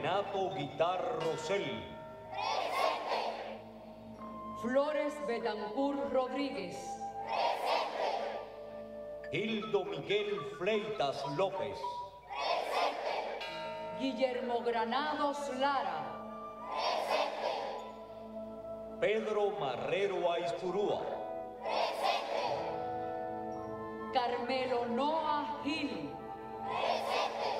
Renato Guitar Rosell. Presente. Flores Betancourt Rodríguez. Presente. Hildo Miguel Fleitas López. Presente. Guillermo Granados Lara. Presente. Pedro Marrero Aizpurúa. Presente. Carmelo Noah Gil. Presente.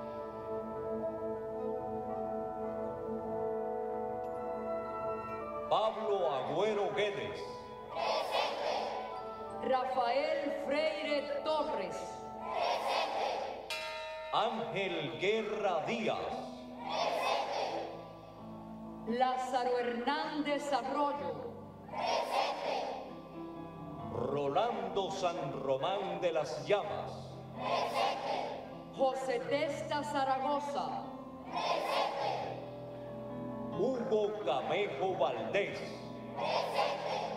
Pablo Agüero Guedes. Presente. Rafael Freire Torres. Presente. Ángel Guerra Díaz. Presente. Lázaro Hernández Arroyo. Presente. Rolando San Román de las Llamas. Presente. José Testa Zaragoza. Presente. Hugo Camejo Valdés. Presente.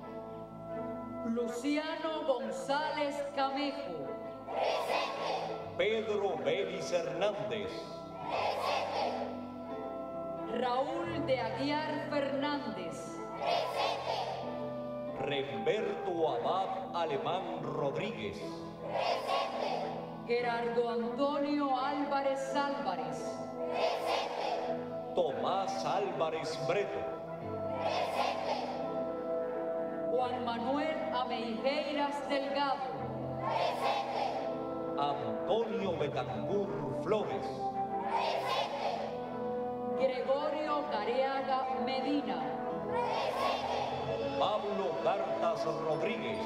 Luciano González Camejo. Presente. Pedro Belis Hernández. Presente. Raúl de Aguiar Fernández. Presente. Remberto Abad Alemán Rodríguez. Presente. Gerardo Antonio Álvarez Álvarez. Presente. Tomás Álvarez Breto. Presente. Juan Manuel Ameijeiras Delgado. Presente. Antonio Betancourt Flores. Presente. Gregorio Careaga Medina. Presente. Pablo Cartas Rodríguez.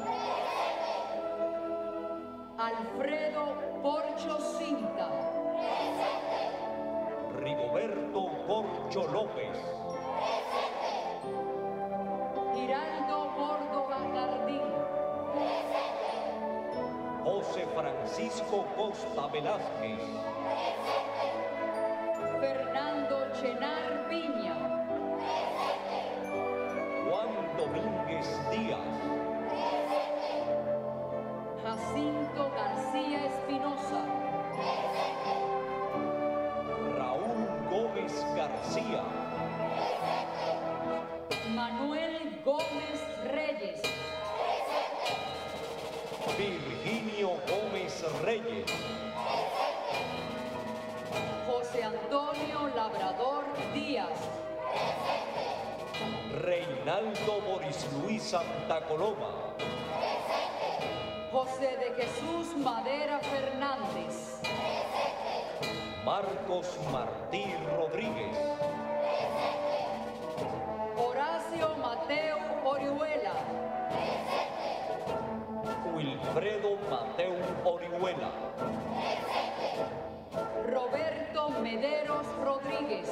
Alfredo Porcho Cinta. Presente. Rigoberto Corcho López. Presente. Giraldo Córdoba Jardín. Presente. José Francisco Costa Velázquez. Presente. Fernando Chenar Viña. Presente. Juan Domínguez Díaz. Presente. Jacinto García Espinosa. Presente. Raúl Gómez García. Presente. Manuel Gómez Reyes. Presente. Virginio Gómez Reyes. José Antonio Labrador Díaz. Reinaldo Boris Luis Santa Coloma. José de Jesús Madera Fernández. Marcos Martí Rodríguez. Horacio Mateo Orihuela. Wilfredo Mateo Orihuela. Roberto Mederos Rodríguez.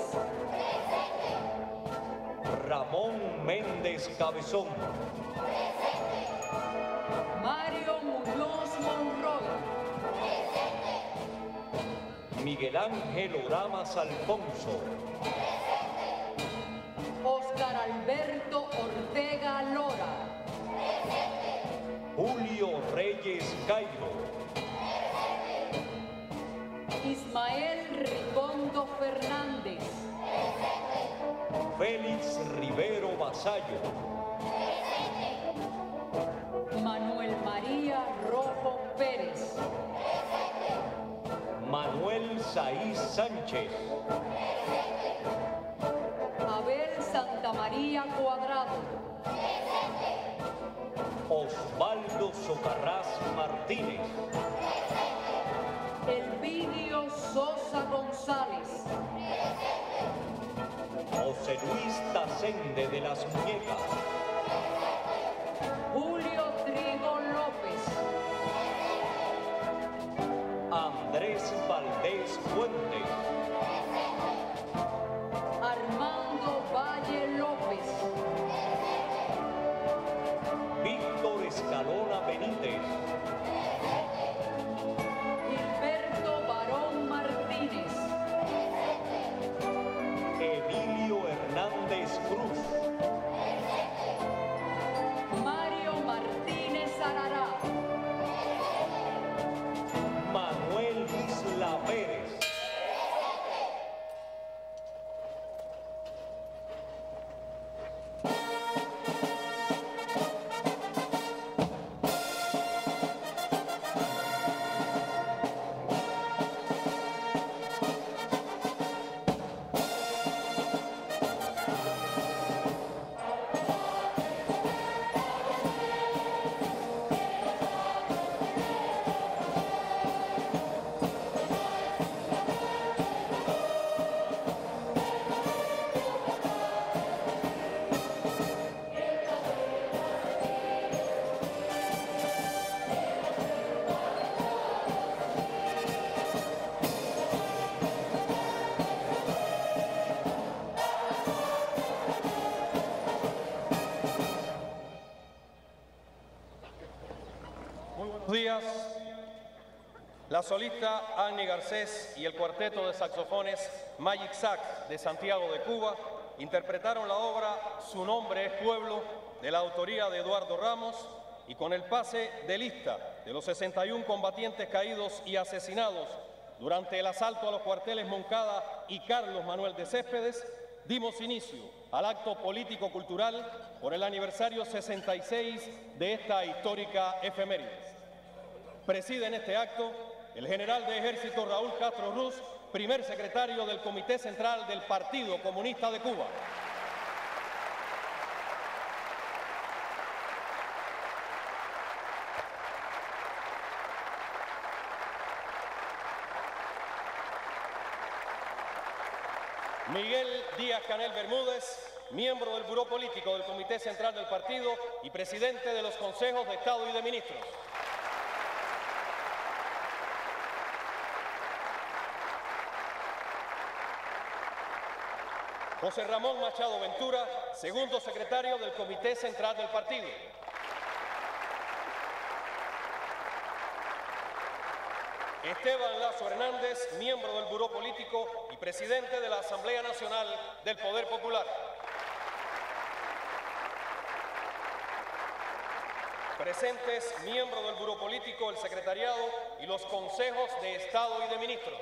Ramón Méndez Cabezón. Mario Muñoz Monroy. Miguel Ángel Oramas Alfonso. Oscar Alberto Ortega Lora. Julio Reyes Cairo. Ismael Ricondo Fernández. Félix Rivero Vasallo. Manuel María Rojo Pérez. Manuel Saiz Sánchez. Abel Santamaría Cuadrado. Osvaldo Socarrás Martínez. Elvidio Sosa González. José Luis Tacende de las Muñecas. Julio Trigo López. Andrés Valdés Fuentes. Armando Valle López. Víctor Escalona Benítez. Gilberto Barón Martínez. Emilio Hernández Cruz. Mario Martínez Arará. Manuel Isla Pérez. la solista Annie Garcés y el cuarteto de saxofones Magic Sax de Santiago de Cuba interpretaron la obra Su nombre es pueblo, de la autoría de Eduardo Ramos, y con el pase de lista de los 61 combatientes caídos y asesinados durante el asalto a los cuarteles Moncada y Carlos Manuel de Céspedes, dimos inicio al acto político-cultural por el aniversario 66 de esta histórica efeméride. Preside en este acto el general de ejército Raúl Castro Ruz, primer secretario del Comité Central del Partido Comunista de Cuba. Miguel Díaz-Canel Bermúdez, miembro del Buró Político del Comité Central del Partido y presidente de los Consejos de Estado y de Ministros. José Ramón Machado Ventura, segundo secretario del Comité Central del Partido. Esteban Lazo Hernández, miembro del Buró Político y presidente de la Asamblea Nacional del Poder Popular. Presentes, miembro del Buró Político, el Secretariado y los Consejos de Estado y de Ministros.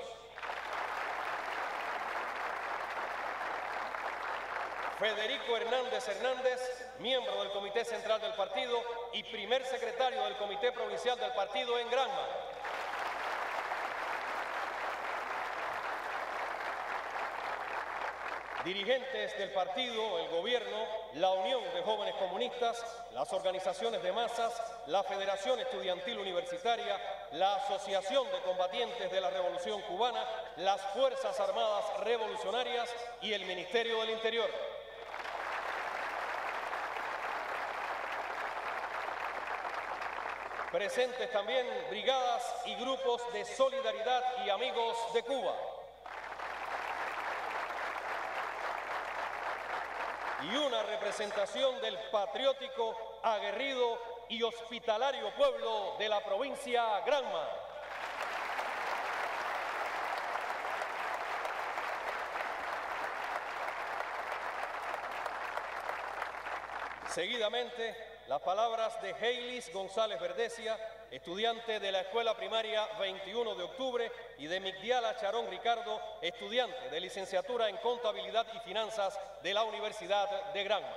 Federico Hernández Hernández, miembro del Comité Central del Partido y primer secretario del Comité Provincial del Partido en Granma. Dirigentes del partido, el gobierno, la Unión de Jóvenes Comunistas, las organizaciones de masas, la Federación Estudiantil Universitaria, la Asociación de Combatientes de la Revolución Cubana, las Fuerzas Armadas Revolucionarias y el Ministerio del Interior. Presentes también brigadas y grupos de solidaridad y amigos de Cuba. Y una representación del patriótico, aguerrido y hospitalario pueblo de la provincia Granma. Seguidamente, las palabras de Heilis González Verdesia, estudiante de la Escuela Primaria 21 de Octubre, y de Migdiala Charón Ricardo, estudiante de licenciatura en Contabilidad y Finanzas de la Universidad de Granma.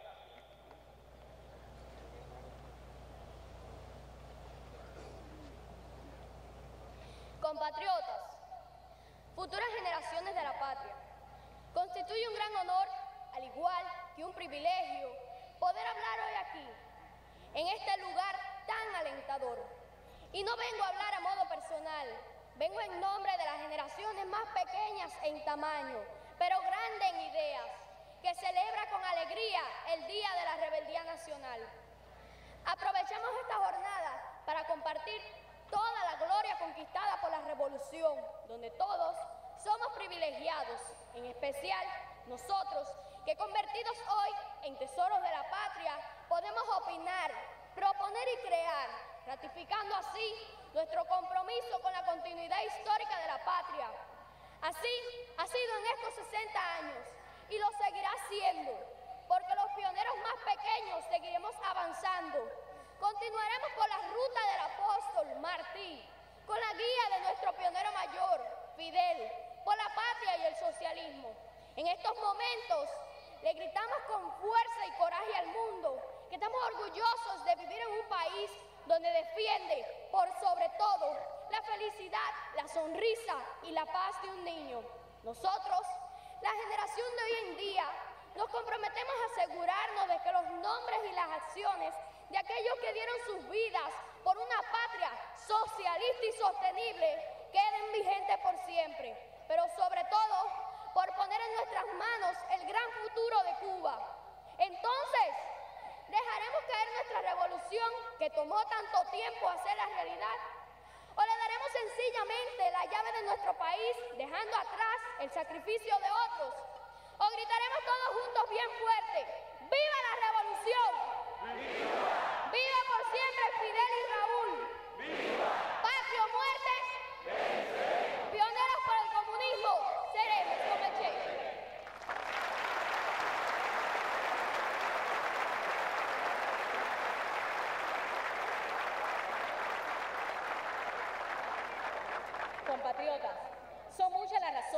Compatriotas, futuras generaciones de la patria, constituye un gran honor, al igual que un privilegio, poder hablar hoy aquí, en este lugar tan alentador. Y no vengo a hablar a modo personal, vengo en nombre de las generaciones más pequeñas en tamaño, pero grandes en ideas, que celebra con alegría el Día de la Rebeldía Nacional. Aprovechamos esta jornada para compartir toda la gloria conquistada por la revolución, donde todos somos privilegiados, en especial nosotros, que convertidos hoy en tesoros de la patria, podemos opinar, proponer y crear, ratificando así nuestro compromiso con la continuidad histórica de la patria. Así ha sido en estos 60 años y lo seguirá siendo, porque los pioneros más pequeños seguiremos avanzando. Continuaremos por la ruta del apóstol Martí, con la guía de nuestro pionero mayor, Fidel, por la patria y el socialismo. En estos momentos le gritamos con fuerza y coraje al mundo que estamos orgullosos de vivir en un país donde defiende, por sobre todo, la felicidad, la sonrisa y la paz de un niño. Nosotros, la generación de hoy en día, nos comprometemos a asegurarnos de que los nombres y las acciones de aquellos que dieron sus vidas por una patria socialista y sostenible queden vigentes por siempre, pero sobre todo por poner en nuestras manos el gran futuro de Cuba. Entonces, ¿dejaremos caer nuestra revolución que tomó tanto tiempo hacerla realidad? ¿O le daremos sencillamente la llave de nuestro país, dejando atrás el sacrificio de otros? ¿O gritaremos todos juntos bien fuerte: ¡viva la revolución! ¡Viva! ¡Viva por siempre Fidel y Raúl! ¡Viva! ¡Patria o muerte!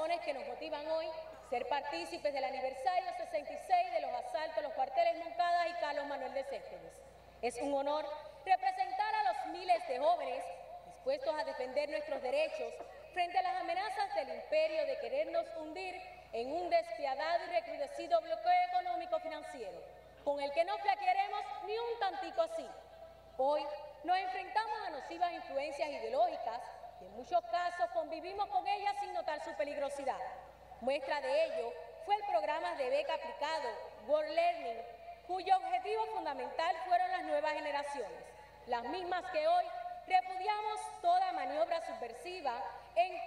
razones que nos motivan hoy ser partícipes del aniversario 66 de los asaltos a los cuarteles Moncada y Carlos Manuel de Céspedes. Es un honor representar a los miles de jóvenes dispuestos a defender nuestros derechos frente a las amenazas del imperio de querernos hundir en un despiadado y recrudecido bloqueo económico-financiero, con el que no flaquearemos ni un tantico así. Hoy nos enfrentamos a nocivas influencias ideológicas y en muchos casos convivimos con ellas sin notar su peligrosidad. Muestra de ello fue el programa de beca aplicado World Learning, cuyo objetivo fundamental fueron las nuevas generaciones, las mismas que hoy repudiamos toda maniobra subversiva en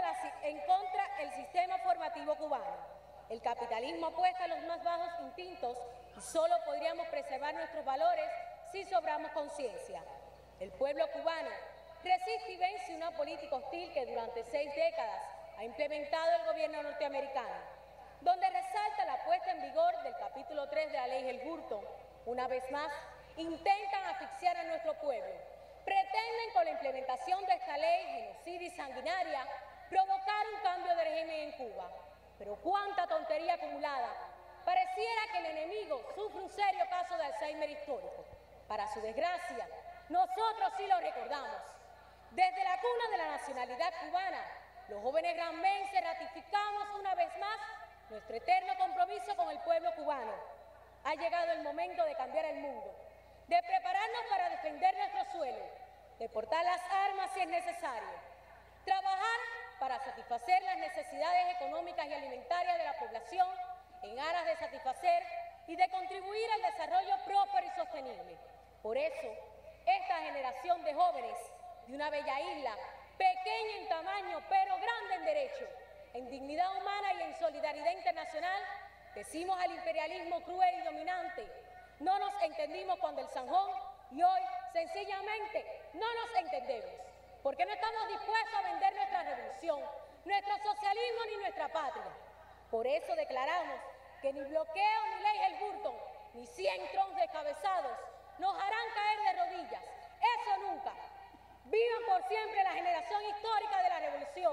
contra del sistema formativo cubano. El capitalismo apuesta a los más bajos instintos y solo podríamos preservar nuestros valores si sobramos conciencia. El pueblo cubano resiste y vence una política hostil que durante 6 décadas ha implementado el gobierno norteamericano, donde resalta la puesta en vigor del capítulo 3 de la ley El Hurto. Una vez más, intentan asfixiar a nuestro pueblo. Pretenden con la implementación de esta ley genocida y sanguinaria provocar un cambio de régimen en Cuba. Pero cuánta tontería acumulada. Pareciera que el enemigo sufre un serio caso de Alzheimer histórico. Para su desgracia, nosotros sí lo recordamos. Desde la cuna de la nacionalidad cubana, los jóvenes granmenses ratificamos una vez más nuestro eterno compromiso con el pueblo cubano. Ha llegado el momento de cambiar el mundo, de prepararnos para defender nuestro suelo, de portar las armas si es necesario, trabajar para satisfacer las necesidades económicas y alimentarias de la población en aras de satisfacer y de contribuir al desarrollo próspero y sostenible. Por eso, esta generación de jóvenes de una bella isla, pequeña en tamaño pero grande en derecho, en dignidad humana y en solidaridad internacional, decimos al imperialismo cruel y dominante: no nos entendimos cuando el Sanjón y hoy sencillamente no nos entendemos, porque no estamos dispuestos a vender nuestra revolución, nuestro socialismo ni nuestra patria. Por eso declaramos que ni bloqueo ni ley El Hurto, ni 100 troncos descabezados nos harán caer de rodillas. Eso nunca. Vivan por siempre la generación histórica de la revolución.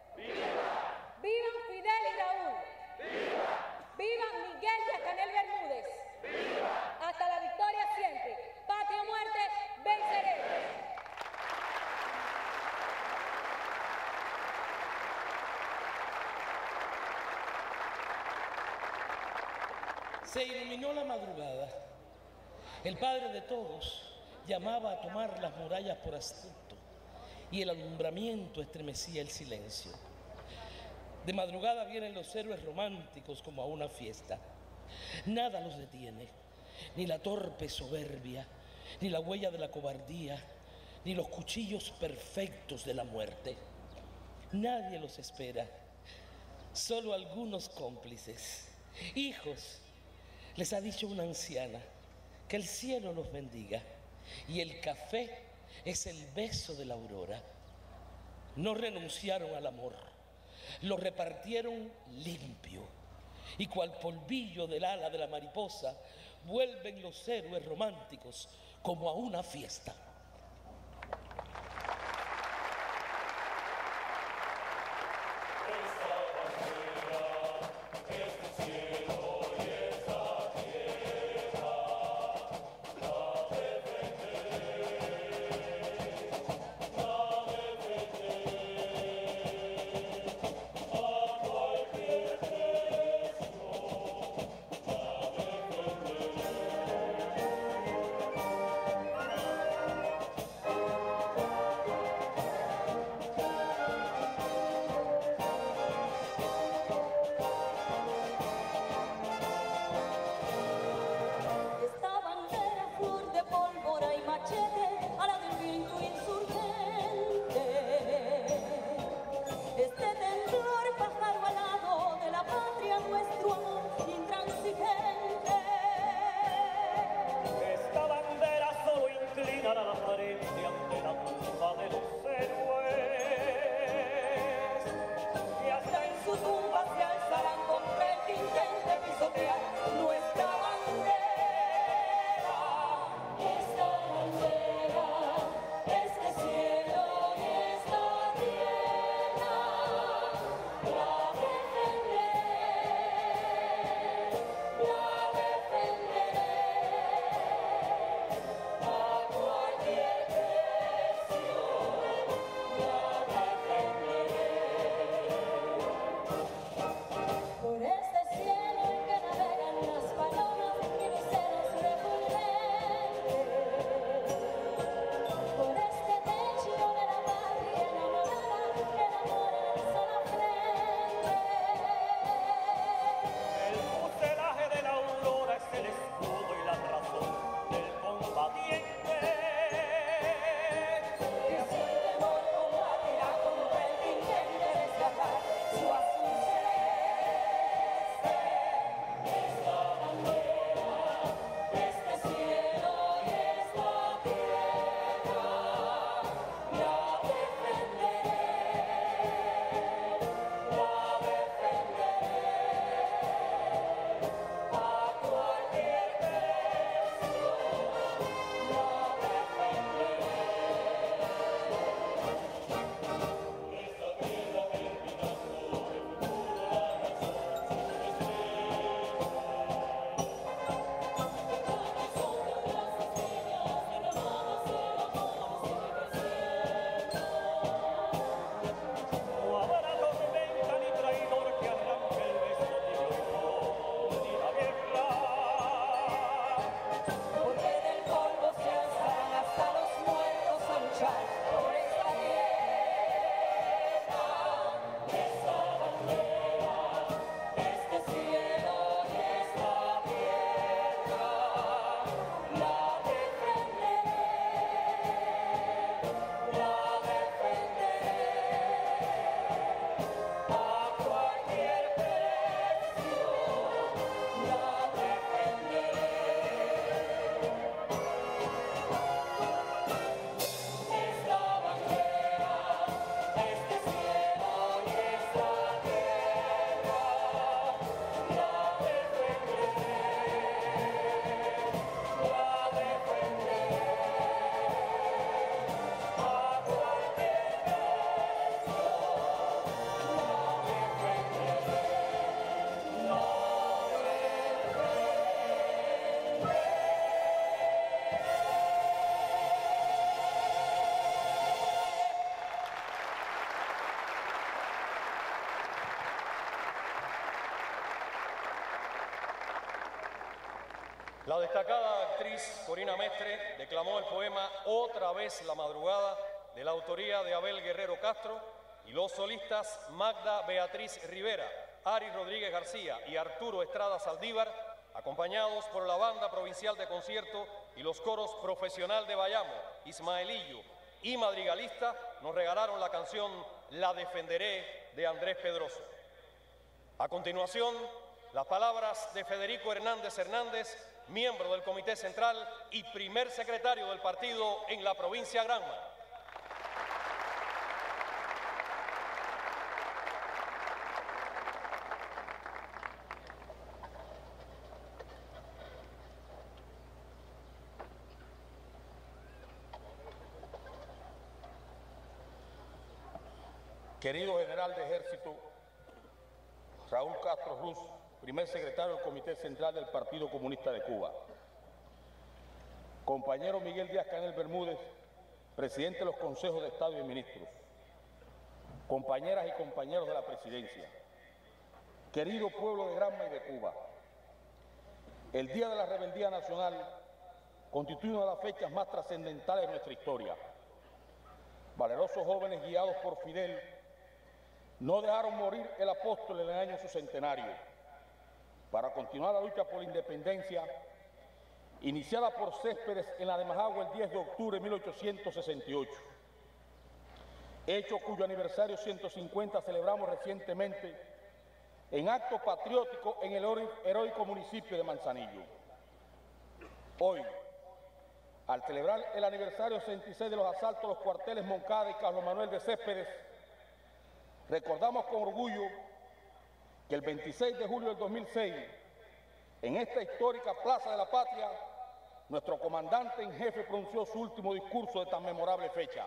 ¡Viva! ¡Vivan Fidel y Raúl! ¡Viva! ¡Vivan Miguel y Canel Bermúdez! ¡Viva! Hasta la victoria siempre. Patria o muerte, venceremos. Se iluminó la madrugada. El padre de todos llamaba a tomar las murallas por astuto y el alumbramiento estremecía el silencio. De madrugada vienen los héroes románticos como a una fiesta. Nada los detiene, ni la torpe soberbia, ni la huella de la cobardía, ni los cuchillos perfectos de la muerte. Nadie los espera, solo algunos cómplices, hijos. Les ha dicho una anciana que el cielo los bendiga y el café es el beso de la aurora. No renunciaron al amor, lo repartieron limpio y cual polvillo del ala de la mariposa vuelven los héroes románticos como a una fiesta. La destacada actriz Corina Mestre declamó el poema Otra vez la madrugada, de la autoría de Abel Guerrero Castro, y los solistas Magda Beatriz Rivera, Ari Rodríguez García y Arturo Estrada Saldívar, acompañados por la Banda Provincial de Concierto y los coros Profesional de Bayamo, Ismaelillo y Madrigalista, nos regalaron la canción La Defenderé de Andrés Pedroso. A continuación, las palabras de Federico Hernández Hernández, miembro del Comité Central y primer secretario del partido en la provincia Granma. Querido General de Ejército Raúl Castro Ruz, primer secretario del Comité Central del Partido Comunista de Cuba. Compañero Miguel Díaz-Canel Bermúdez, presidente de los Consejos de Estado y Ministros. Compañeras y compañeros de la Presidencia. Querido pueblo de Granma y de Cuba. El Día de la Rebeldía Nacional constituye una de las fechas más trascendentales de nuestra historia. Valerosos jóvenes guiados por Fidel no dejaron morir el apóstol en el año su centenario para continuar la lucha por la independencia iniciada por Céspedes en la de Majagua el 10 de octubre de 1868, hecho cuyo aniversario 150 celebramos recientemente en acto patriótico en el heroico municipio de Manzanillo. Hoy, al celebrar el aniversario 66 de los asaltos a los cuarteles Moncada y Carlos Manuel de Céspedes, recordamos con orgullo que el 26 de julio del 2006, en esta histórica Plaza de la Patria, nuestro comandante en jefe pronunció su último discurso de tan memorable fecha.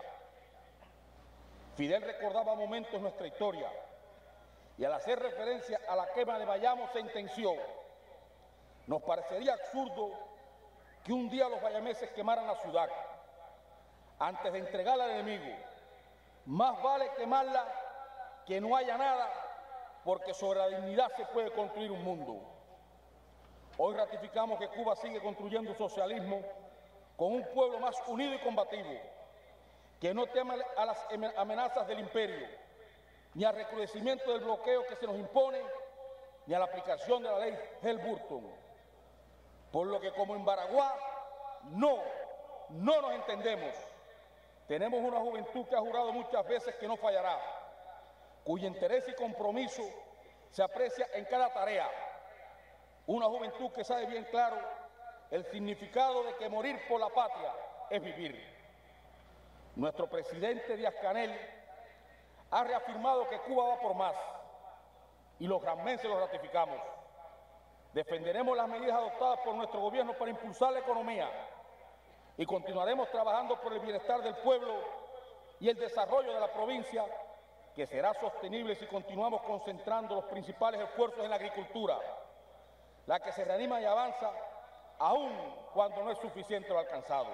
Fidel recordaba momentos de nuestra historia y al hacer referencia a la quema de Bayamo sentenció: nos parecería absurdo que un día los bayameses quemaran la ciudad antes de entregarla al enemigo. Más vale quemarla que no haya nada, porque sobre la dignidad se puede construir un mundo. Hoy ratificamos que Cuba sigue construyendo un socialismo con un pueblo más unido y combativo, que no teme a las amenazas del imperio, ni al recrudecimiento del bloqueo que se nos impone, ni a la aplicación de la ley Helburton. Por lo que como en Baraguá, no nos entendemos. Tenemos una juventud que ha jurado muchas veces que no fallará, cuyo interés y compromiso se aprecia en cada tarea. Una juventud que sabe bien claro el significado de que morir por la patria es vivir. Nuestro presidente Díaz-Canel ha reafirmado que Cuba va por más y los granmenses lo ratificamos. Defenderemos las medidas adoptadas por nuestro gobierno para impulsar la economía y continuaremos trabajando por el bienestar del pueblo y el desarrollo de la provincia, que será sostenible si continuamos concentrando los principales esfuerzos en la agricultura, la que se reanima y avanza aún cuando no es suficiente lo alcanzado.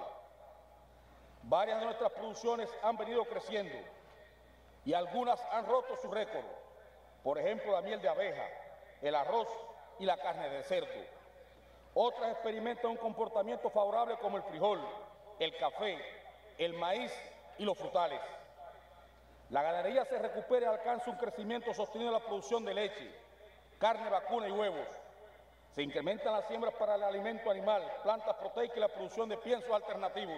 Varias de nuestras producciones han venido creciendo y algunas han roto su récord. Por ejemplo, la miel de abeja, el arroz y la carne de cerdo. Otras experimentan un comportamiento favorable como el frijol, el café, el maíz y los frutales. La ganadería se recupera y alcanza un crecimiento sostenido en la producción de leche, carne vacuna y huevos. Se incrementan las siembras para el alimento animal, plantas proteicas y la producción de piensos alternativos.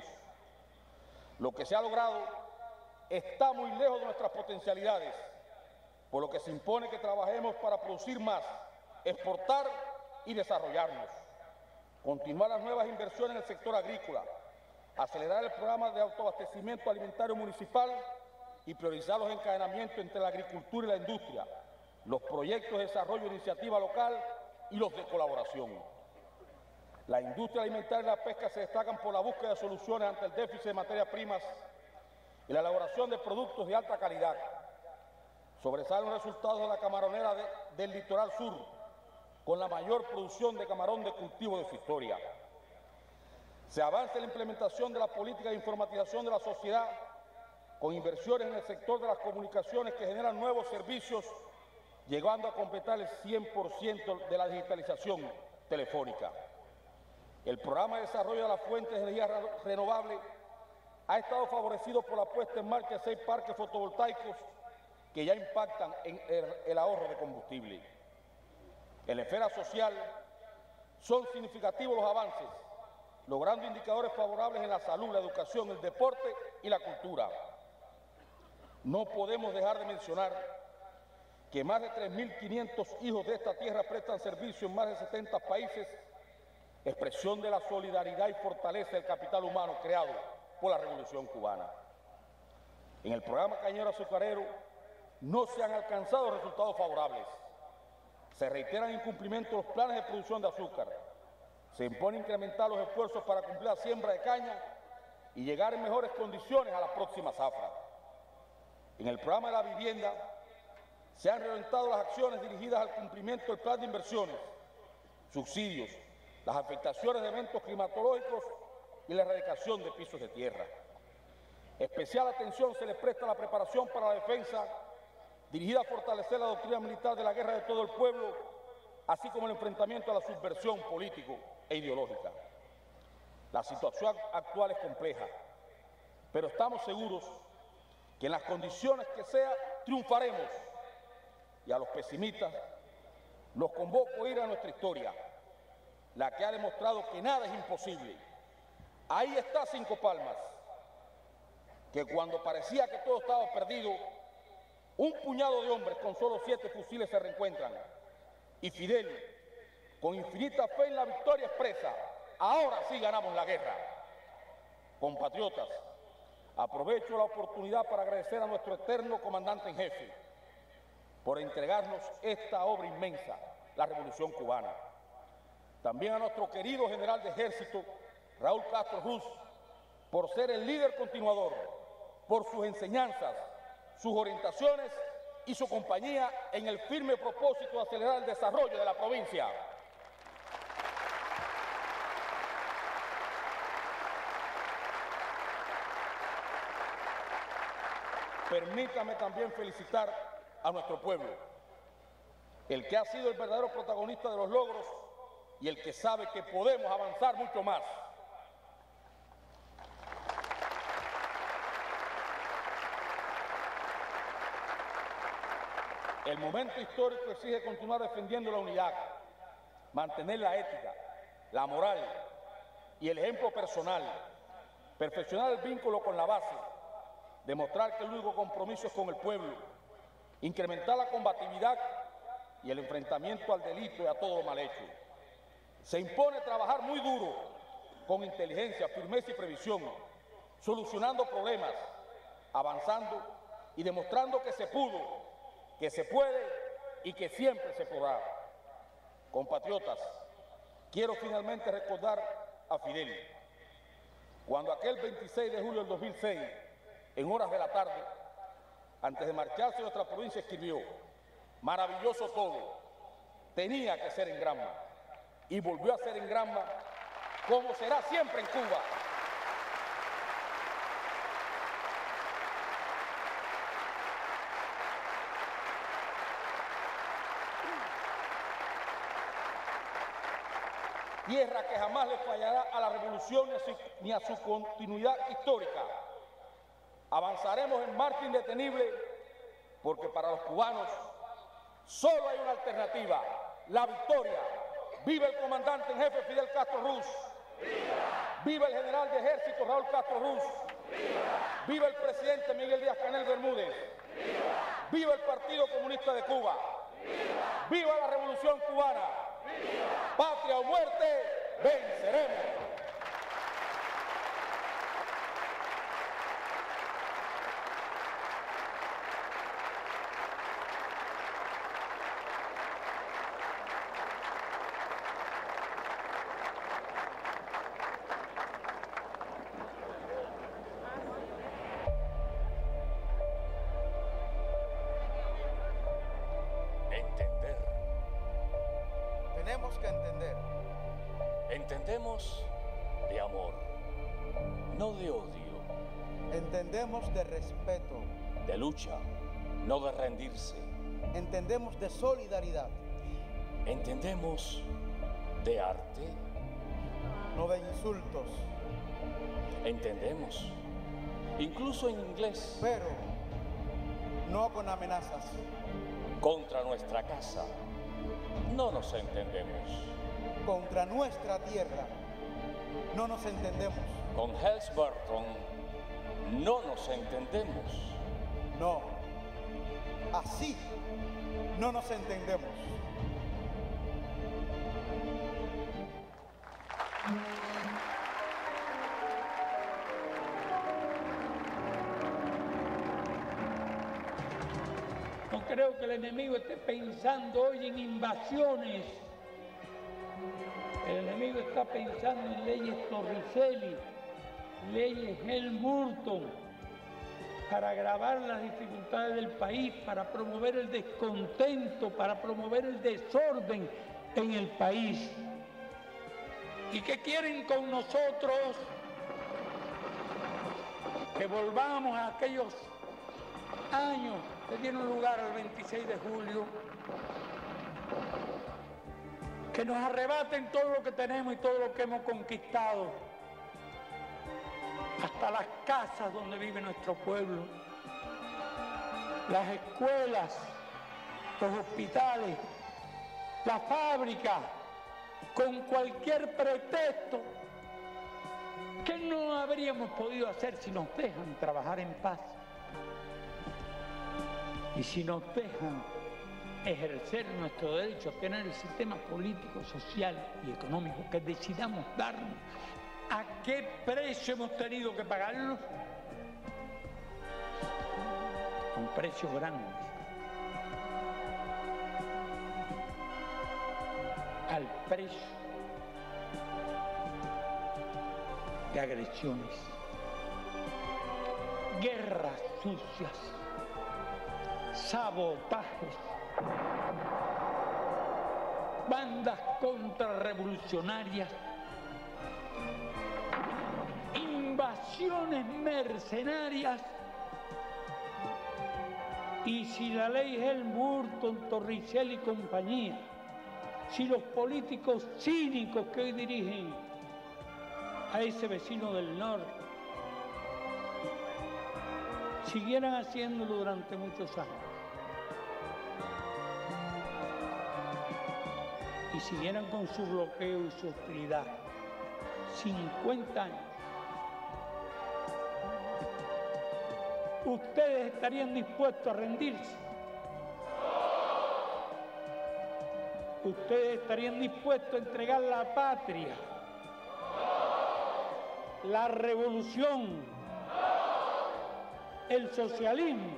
Lo que se ha logrado está muy lejos de nuestras potencialidades, por lo que se impone que trabajemos para producir más, exportar y desarrollarnos. Continuar las nuevas inversiones en el sector agrícola, acelerar el programa de autoabastecimiento alimentario municipal y priorizar los encadenamientos entre la agricultura y la industria, los proyectos de desarrollo de iniciativa local y los de colaboración. La industria alimentaria y la pesca se destacan por la búsqueda de soluciones ante el déficit de materias primas y la elaboración de productos de alta calidad. Sobresalen los resultados de la camaronera del litoral sur, con la mayor producción de camarón de cultivo de su historia. Se avanza en la implementación de la política de informatización de la sociedad, con inversiones en el sector de las comunicaciones que generan nuevos servicios, llegando a completar el 100% de la digitalización telefónica. El programa de desarrollo de las fuentes de energía renovable ha estado favorecido por la puesta en marcha de 6 parques fotovoltaicos que ya impactan en el ahorro de combustible. En la esfera social son significativos los avances, logrando indicadores favorables en la salud, la educación, el deporte y la cultura. No podemos dejar de mencionar que más de 3.500 hijos de esta tierra prestan servicio en más de 70 países, expresión de la solidaridad y fortaleza del capital humano creado por la Revolución Cubana. En el programa Cañero Azucarero no se han alcanzado resultados favorables. Se reiteran incumplimientos de los planes de producción de azúcar. Se impone incrementar los esfuerzos para cumplir la siembra de caña y llegar en mejores condiciones a la próxima zafra. En el programa de la vivienda se han reorientado las acciones dirigidas al cumplimiento del plan de inversiones, subsidios, las afectaciones de eventos climatológicos y la erradicación de pisos de tierra. Especial atención se le presta a la preparación para la defensa, dirigida a fortalecer la doctrina militar de la guerra de todo el pueblo, así como el enfrentamiento a la subversión político e ideológica. La situación actual es compleja, pero estamos seguros que en las condiciones que sea triunfaremos. Y a los pesimistas los convoco a ir a nuestra historia, la que ha demostrado que nada es imposible. Ahí está Cinco Palmas, que cuando parecía que todo estaba perdido, un puñado de hombres con solo 7 fusiles se reencuentran. Y Fidel, con infinita fe en la victoria, expresa: ahora sí ganamos la guerra. Compatriotas, aprovecho la oportunidad para agradecer a nuestro eterno comandante en jefe por entregarnos esta obra inmensa, la Revolución Cubana. También a nuestro querido general de ejército, Raúl Castro Ruz, por ser el líder continuador, por sus enseñanzas, sus orientaciones y su compañía en el firme propósito de acelerar el desarrollo de la provincia. Permítame también felicitar a nuestro pueblo, el que ha sido el verdadero protagonista de los logros y el que sabe que podemos avanzar mucho más. El momento histórico exige continuar defendiendo la unidad, mantener la ética, la moral y el ejemplo personal, perfeccionar el vínculo con la base, demostrar que el único compromiso es con el pueblo, incrementar la combatividad y el enfrentamiento al delito y a todo lo mal hecho. Se impone trabajar muy duro, con inteligencia, firmeza y previsión, solucionando problemas, avanzando y demostrando que se pudo, que se puede y que siempre se podrá. Compatriotas, quiero finalmente recordar a Fidel, cuando aquel 26 de julio del 2006, en horas de la tarde, antes de marcharse a nuestra provincia, escribió: maravilloso todo, tenía que ser en Granma, y volvió a ser en Granma, como será siempre en Cuba. Tierra que jamás le fallará a la revolución ni a su continuidad histórica. Avanzaremos en marcha indetenible porque para los cubanos solo hay una alternativa: la victoria. ¡Viva el comandante en jefe Fidel Castro Ruz! ¡Viva! ¡Viva el general de ejército Raúl Castro Ruz! ¡Viva! ¡Viva el presidente Miguel Díaz-Canel Bermúdez! ¡Viva! ¡Viva el Partido Comunista de Cuba! ¡Viva! ¡Viva la Revolución Cubana! ¡Viva! ¡Patria o muerte! ¡Venceremos! Entender. Tenemos que entender. Entendemos de amor, no de odio. Entendemos de respeto. De lucha, no de rendirse. Entendemos de solidaridad. Entendemos de arte, no de insultos. Entendemos, incluso en inglés. Pero no con amenazas. Contra nuestra casa no nos entendemos. Contra nuestra tierra no nos entendemos. Con Helms-Burton no nos entendemos. No, así no nos entendemos. No creo que el enemigo esté pensando hoy en invasiones. El enemigo está pensando en leyes Torricelli, leyes Helms-Burton, para agravar las dificultades del país, para promover el descontento, para promover el desorden en el país. ¿Y qué quieren con nosotros? Que volvamos a aquellos años que dieron lugar al 26 de julio, que nos arrebaten todo lo que tenemos y todo lo que hemos conquistado, hasta las casas donde vive nuestro pueblo, las escuelas, los hospitales, las fábricas, con cualquier pretexto que no habríamos podido hacer si nos dejan trabajar en paz. Y si nos dejan ejercer nuestro derecho a tener el sistema político, social y económico que decidamos darnos, ¿a qué precio hemos tenido que pagarlo? Con precios grandes. Al precio de agresiones, guerras sucias, sabotajes, bandas contrarrevolucionarias, invasiones mercenarias. Y si la ley Helms-Burton, Torricelli y compañía, si los políticos cínicos que hoy dirigen a ese vecino del norte siguieran haciéndolo durante muchos años y siguieran con su bloqueo y su hostilidad 50 años, ¿ustedes estarían dispuestos a rendirse? ¿Ustedes estarían dispuestos a entregar la patria, la revolución, el socialismo?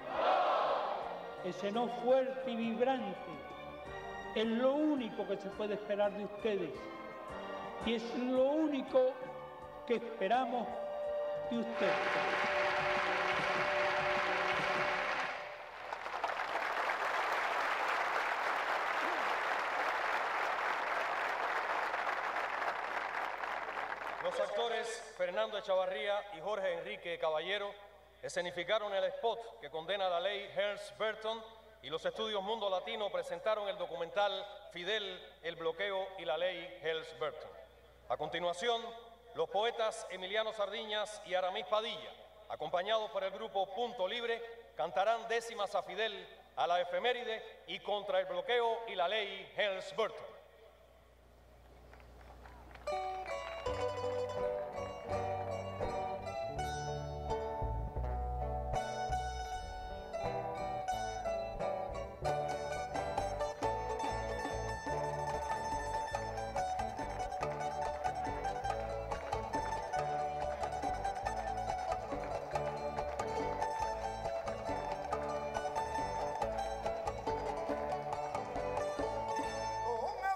Ese no fuerte y vibrante es lo único que se puede esperar de ustedes y es lo único que esperamos de ustedes. Los actores Fernando Echavarría y Jorge Enrique Caballero escenificaron el spot que condena la ley Helms-Burton y los estudios Mundo Latino presentaron el documental Fidel, el bloqueo y la ley Helms-Burton. A continuación, los poetas Emiliano Sardiñas y Aramis Padilla, acompañados por el grupo Punto Libre, cantarán décimas a Fidel, a la efeméride y contra el bloqueo y la ley Helms-Burton. Un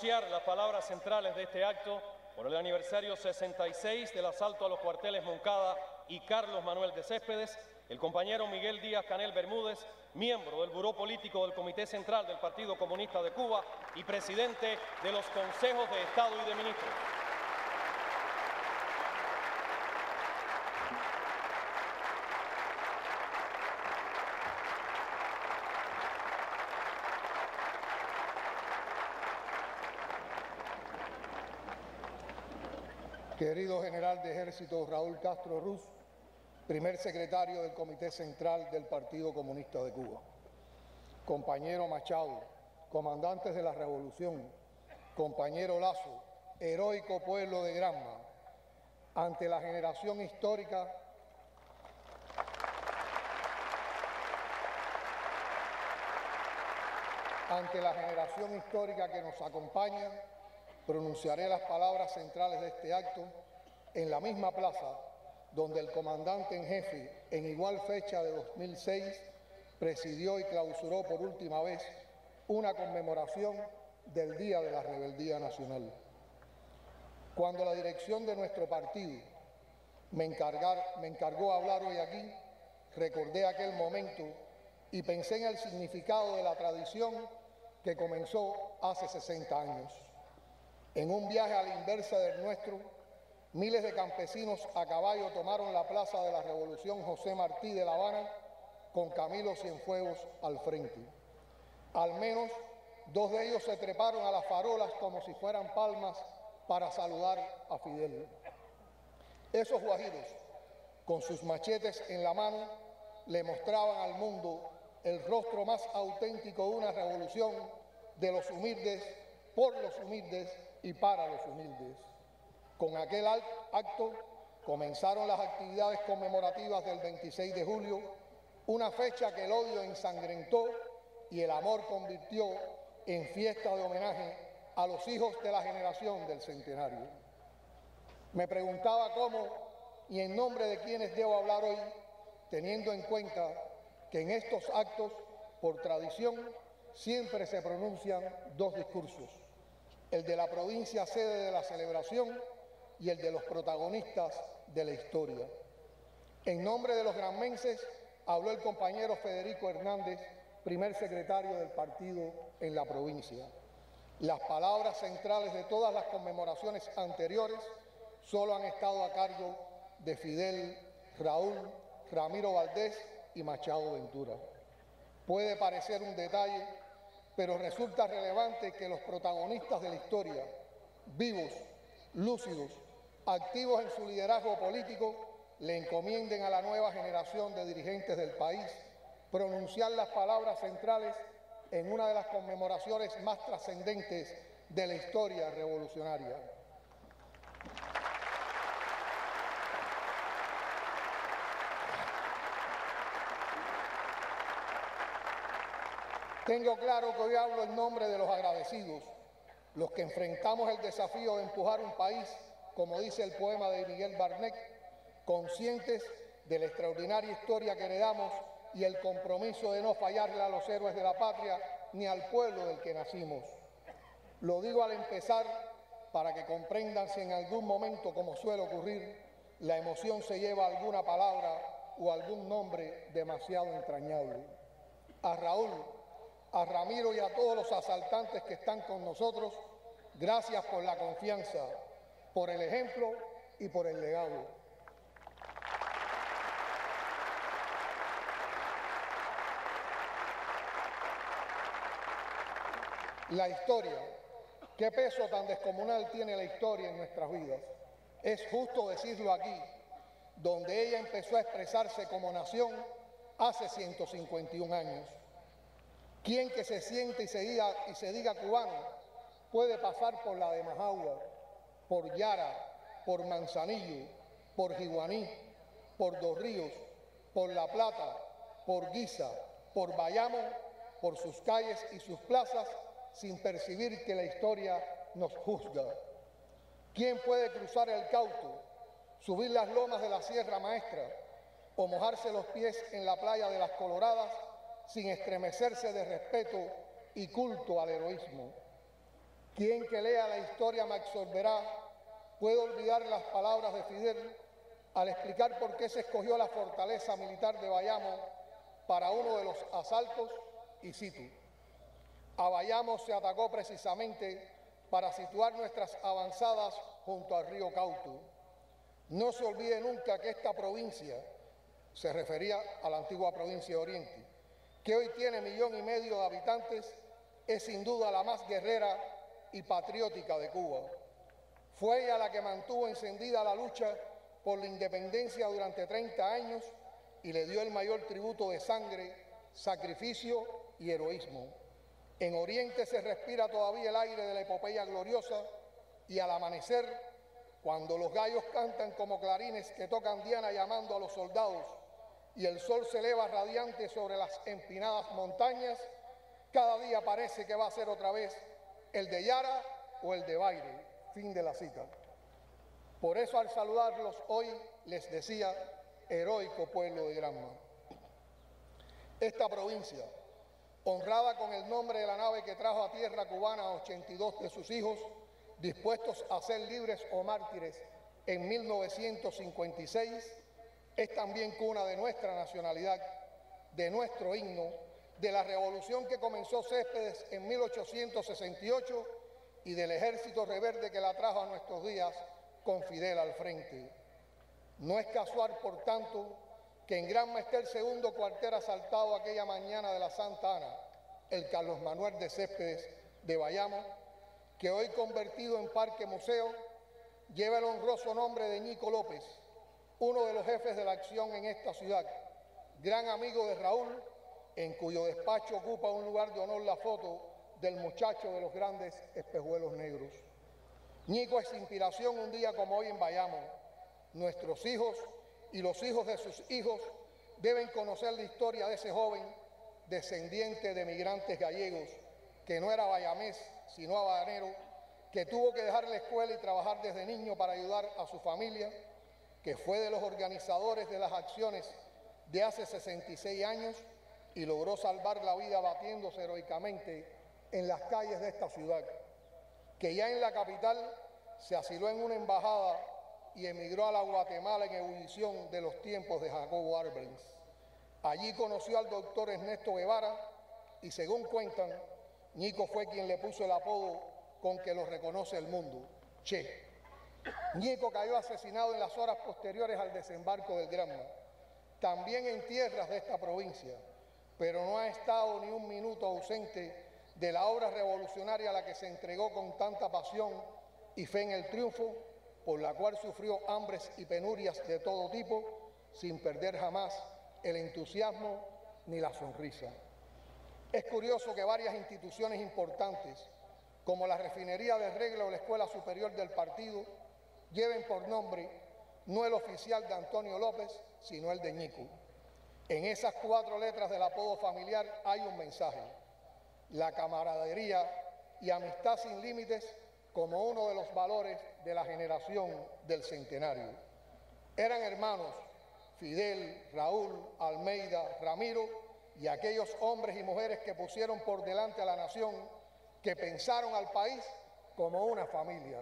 pronunciar las palabras centrales de este acto por el aniversario 66 del asalto a los cuarteles Moncada y Carlos Manuel de Céspedes, el compañero Miguel Díaz Canel Bermúdez, miembro del Buró Político del Comité Central del Partido Comunista de Cuba y presidente de los Consejos de Estado y de Ministros. Querido General de Ejército Raúl Castro Ruz, primer secretario del Comité Central del Partido Comunista de Cuba. Compañero Machado, comandantes de la Revolución, compañero Lazo, heroico pueblo de Granma, ante la generación histórica que nos acompaña, pronunciaré las palabras centrales de este acto en la misma plaza donde el comandante en jefe, en igual fecha de 2006, presidió y clausuró por última vez una conmemoración del Día de la Rebeldía Nacional. Cuando la dirección de nuestro partido me encargó hablar hoy aquí, recordé aquel momento y pensé en el significado de la tradición que comenzó hace 60 años. En un viaje a la inversa del nuestro, miles de campesinos a caballo tomaron la Plaza de la Revolución José Martí de La Habana con Camilo Cienfuegos al frente. Al menos 2 de ellos se treparon a las farolas como si fueran palmas para saludar a Fidel. Esos guajiros, con sus machetes en la mano, le mostraban al mundo el rostro más auténtico de una revolución de los humildes, por los humildes y para los humildes. Con aquel acto comenzaron las actividades conmemorativas del 26 de julio, una fecha que el odio ensangrentó y el amor convirtió en fiesta de homenaje a los hijos de la generación del centenario. Me preguntaba cómo y en nombre de quiénes debo hablar hoy, teniendo en cuenta que en estos actos, por tradición, siempre se pronuncian 2 discursos, el de la provincia sede de la celebración y el de los protagonistas de la historia. En nombre de los granmenses habló el compañero Federico Hernández, primer secretario del partido en la provincia. Las palabras centrales de todas las conmemoraciones anteriores solo han estado a cargo de Fidel, Raúl, Ramiro Valdés y Machado Ventura. Puede parecer un detalle, pero resulta relevante que los protagonistas de la historia, vivos, lúcidos, activos en su liderazgo político, le encomienden a la nueva generación de dirigentes del país pronunciar las palabras centrales en una de las conmemoraciones más trascendentes de la historia revolucionaria. Tengo claro que hoy hablo en nombre de los agradecidos, los que enfrentamos el desafío de empujar un país, como dice el poema de Miguel Barnet, conscientes de la extraordinaria historia que heredamos y el compromiso de no fallarle a los héroes de la patria ni al pueblo del que nacimos. Lo digo al empezar para que comprendan si en algún momento, como suele ocurrir, la emoción se lleva alguna palabra o algún nombre demasiado entrañable. A Raúl, a Ramiro y a todos los asaltantes que están con nosotros, gracias por la confianza, por el ejemplo y por el legado. La historia, qué peso tan descomunal tiene la historia en nuestras vidas. Es justo decirlo aquí, donde ella empezó a expresarse como nación hace 151 años. Quien que se siente y se diga cubano puede pasar por la de Majagua, por Yara, por Manzanillo, por Jiguaní, por Dos Ríos, por La Plata, por Guisa, por Bayamo, por sus calles y sus plazas, sin percibir que la historia nos juzga. ¿Quién puede cruzar el Cauto, subir las lomas de la Sierra Maestra o mojarse los pies en la playa de las Coloradas sin estremecerse de respeto y culto al heroísmo? Quien que lea la historia me absorberá puede olvidar las palabras de Fidel al explicar por qué se escogió la fortaleza militar de Bayamo para uno de los asaltos, y cito: a Bayamo se atacó precisamente para situar nuestras avanzadas junto al río Cautu. No se olvide nunca que esta provincia, se refería a la antigua provincia de Oriente, que hoy tiene 1,5 millones de habitantes, es sin duda la más guerrera y patriótica de Cuba. Fue ella la que mantuvo encendida la lucha por la independencia durante 30 años y le dio el mayor tributo de sangre, sacrificio y heroísmo. En Oriente se respira todavía el aire de la epopeya gloriosa y al amanecer, cuando los gallos cantan como clarines que tocan diana llamando a los soldados y el sol se eleva radiante sobre las empinadas montañas, cada día parece que va a ser otra vez el de Yara o el de Baire. Fin de la cita. Por eso al saludarlos hoy les decía: heroico pueblo de Granma. Esta provincia, honrada con el nombre de la nave que trajo a tierra cubana a 82 de sus hijos, dispuestos a ser libres o mártires en 1956, es también cuna de nuestra nacionalidad, de nuestro himno, de la revolución que comenzó Céspedes en 1868 y del ejército rebelde que la trajo a nuestros días con Fidel al frente. No es casual, por tanto, que en Granma esté el segundo cuartel asaltado aquella mañana de la Santa Ana, el Carlos Manuel de Céspedes de Bayamo, que hoy convertido en parque museo, lleva el honroso nombre de Ñico López, uno de los jefes de la acción en esta ciudad, gran amigo de Raúl, en cuyo despacho ocupa un lugar de honor la foto del muchacho de los grandes espejuelos negros. Ñico es inspiración un día como hoy en Bayamo. Nuestros hijos y los hijos de sus hijos deben conocer la historia de ese joven descendiente de migrantes gallegos, que no era bayamés, sino habanero, que tuvo que dejar la escuela y trabajar desde niño para ayudar a su familia, que fue de los organizadores de las acciones de hace 66 años y logró salvar la vida batiéndose heroicamente en las calles de esta ciudad, que ya en la capital se asiló en una embajada y emigró a la Guatemala en ebullición de los tiempos de Jacobo Arbenz. Allí conoció al doctor Ernesto Guevara y, según cuentan, Ñico fue quien le puso el apodo con que lo reconoce el mundo, Che. Ñico cayó asesinado en las horas posteriores al desembarco del Granma, también en tierras de esta provincia, pero no ha estado ni un minuto ausente de la obra revolucionaria a la que se entregó con tanta pasión y fe en el triunfo, por la cual sufrió hambres y penurias de todo tipo, sin perder jamás el entusiasmo ni la sonrisa. Es curioso que varias instituciones importantes, como la Refinería de Regla o la Escuela Superior del Partido, lleven por nombre no el oficial de Antonio López, sino el de Ñico. En esas 4 letras del apodo familiar hay un mensaje: la camaradería y amistad sin límites como uno de los valores de la generación del centenario. Eran hermanos Fidel, Raúl, Almeida, Ramiro y aquellos hombres y mujeres que pusieron por delante a la nación, que pensaron al país como una familia.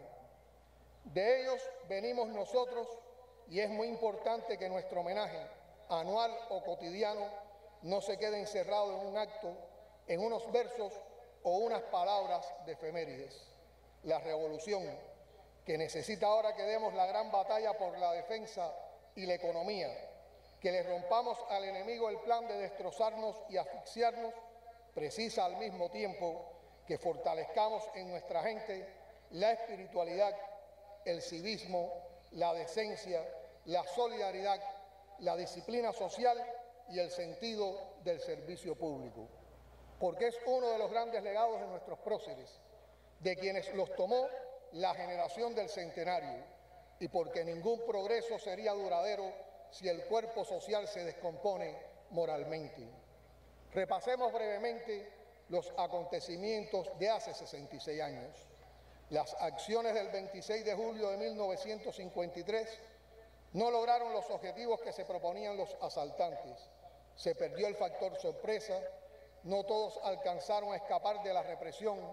De ellos venimos nosotros y es muy importante que nuestro homenaje, anual o cotidiano, no se quede encerrado en un acto, en unos versos o unas palabras de efemérides. La revolución, que necesita ahora que demos la gran batalla por la defensa y la economía, que le rompamos al enemigo el plan de destrozarnos y asfixiarnos, precisa al mismo tiempo que fortalezcamos en nuestra gente la espiritualidad, el civismo, la decencia, la solidaridad, la disciplina social y el sentido del servicio público, porque es uno de los grandes legados de nuestros próceres, de quienes los tomó la generación del centenario, y porque ningún progreso sería duradero si el cuerpo social se descompone moralmente. Repasemos brevemente los acontecimientos de hace 66 años. Las acciones del 26 de julio de 1953 no lograron los objetivos que se proponían los asaltantes. Se perdió el factor sorpresa, no todos alcanzaron a escapar de la represión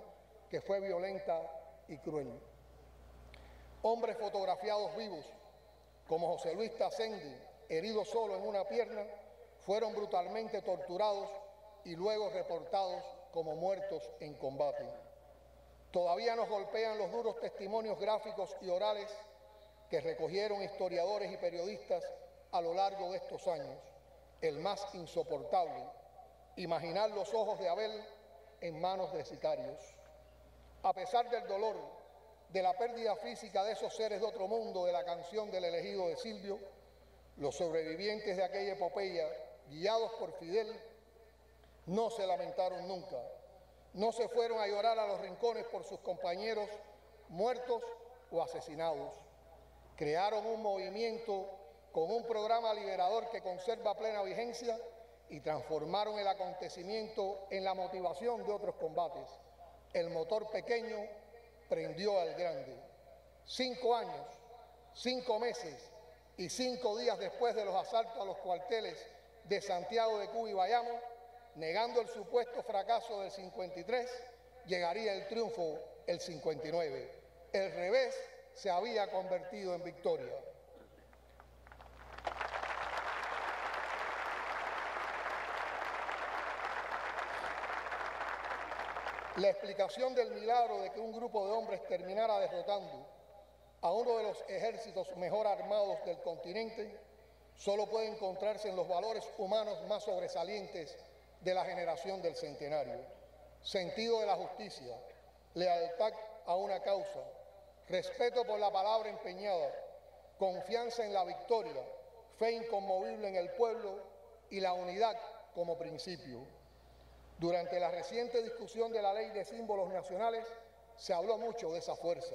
que fue violenta y cruel. Hombres fotografiados vivos, como José Luis Tasendi, herido solo en una pierna, fueron brutalmente torturados y luego reportados como muertos en combate. Todavía nos golpean los duros testimonios gráficos y orales que recogieron historiadores y periodistas a lo largo de estos años. El más insoportable, imaginar los ojos de Abel en manos de sicarios. A pesar del dolor, de la pérdida física de esos seres de otro mundo de la canción del elegido de Silvio, los sobrevivientes de aquella epopeya, guiados por Fidel, no se lamentaron nunca. No se fueron a llorar a los rincones por sus compañeros muertos o asesinados. Crearon un movimiento con un programa liberador que conserva plena vigencia y transformaron el acontecimiento en la motivación de otros combates. El motor pequeño prendió al grande. 5 años, 5 meses y 5 días después de los asaltos a los cuarteles de Santiago de Cuba y Bayamo, negando el supuesto fracaso del 53, llegaría el triunfo el 59. El revés se había convertido en victoria. La explicación del milagro de que un grupo de hombres terminara derrotando a uno de los ejércitos mejor armados del continente solo puede encontrarse en los valores humanos más sobresalientes de la generación del centenario: sentido de la justicia, lealtad a una causa, respeto por la palabra empeñada, confianza en la victoria, fe inconmovible en el pueblo y la unidad como principio. Durante la reciente discusión de la Ley de Símbolos Nacionales se habló mucho de esa fuerza.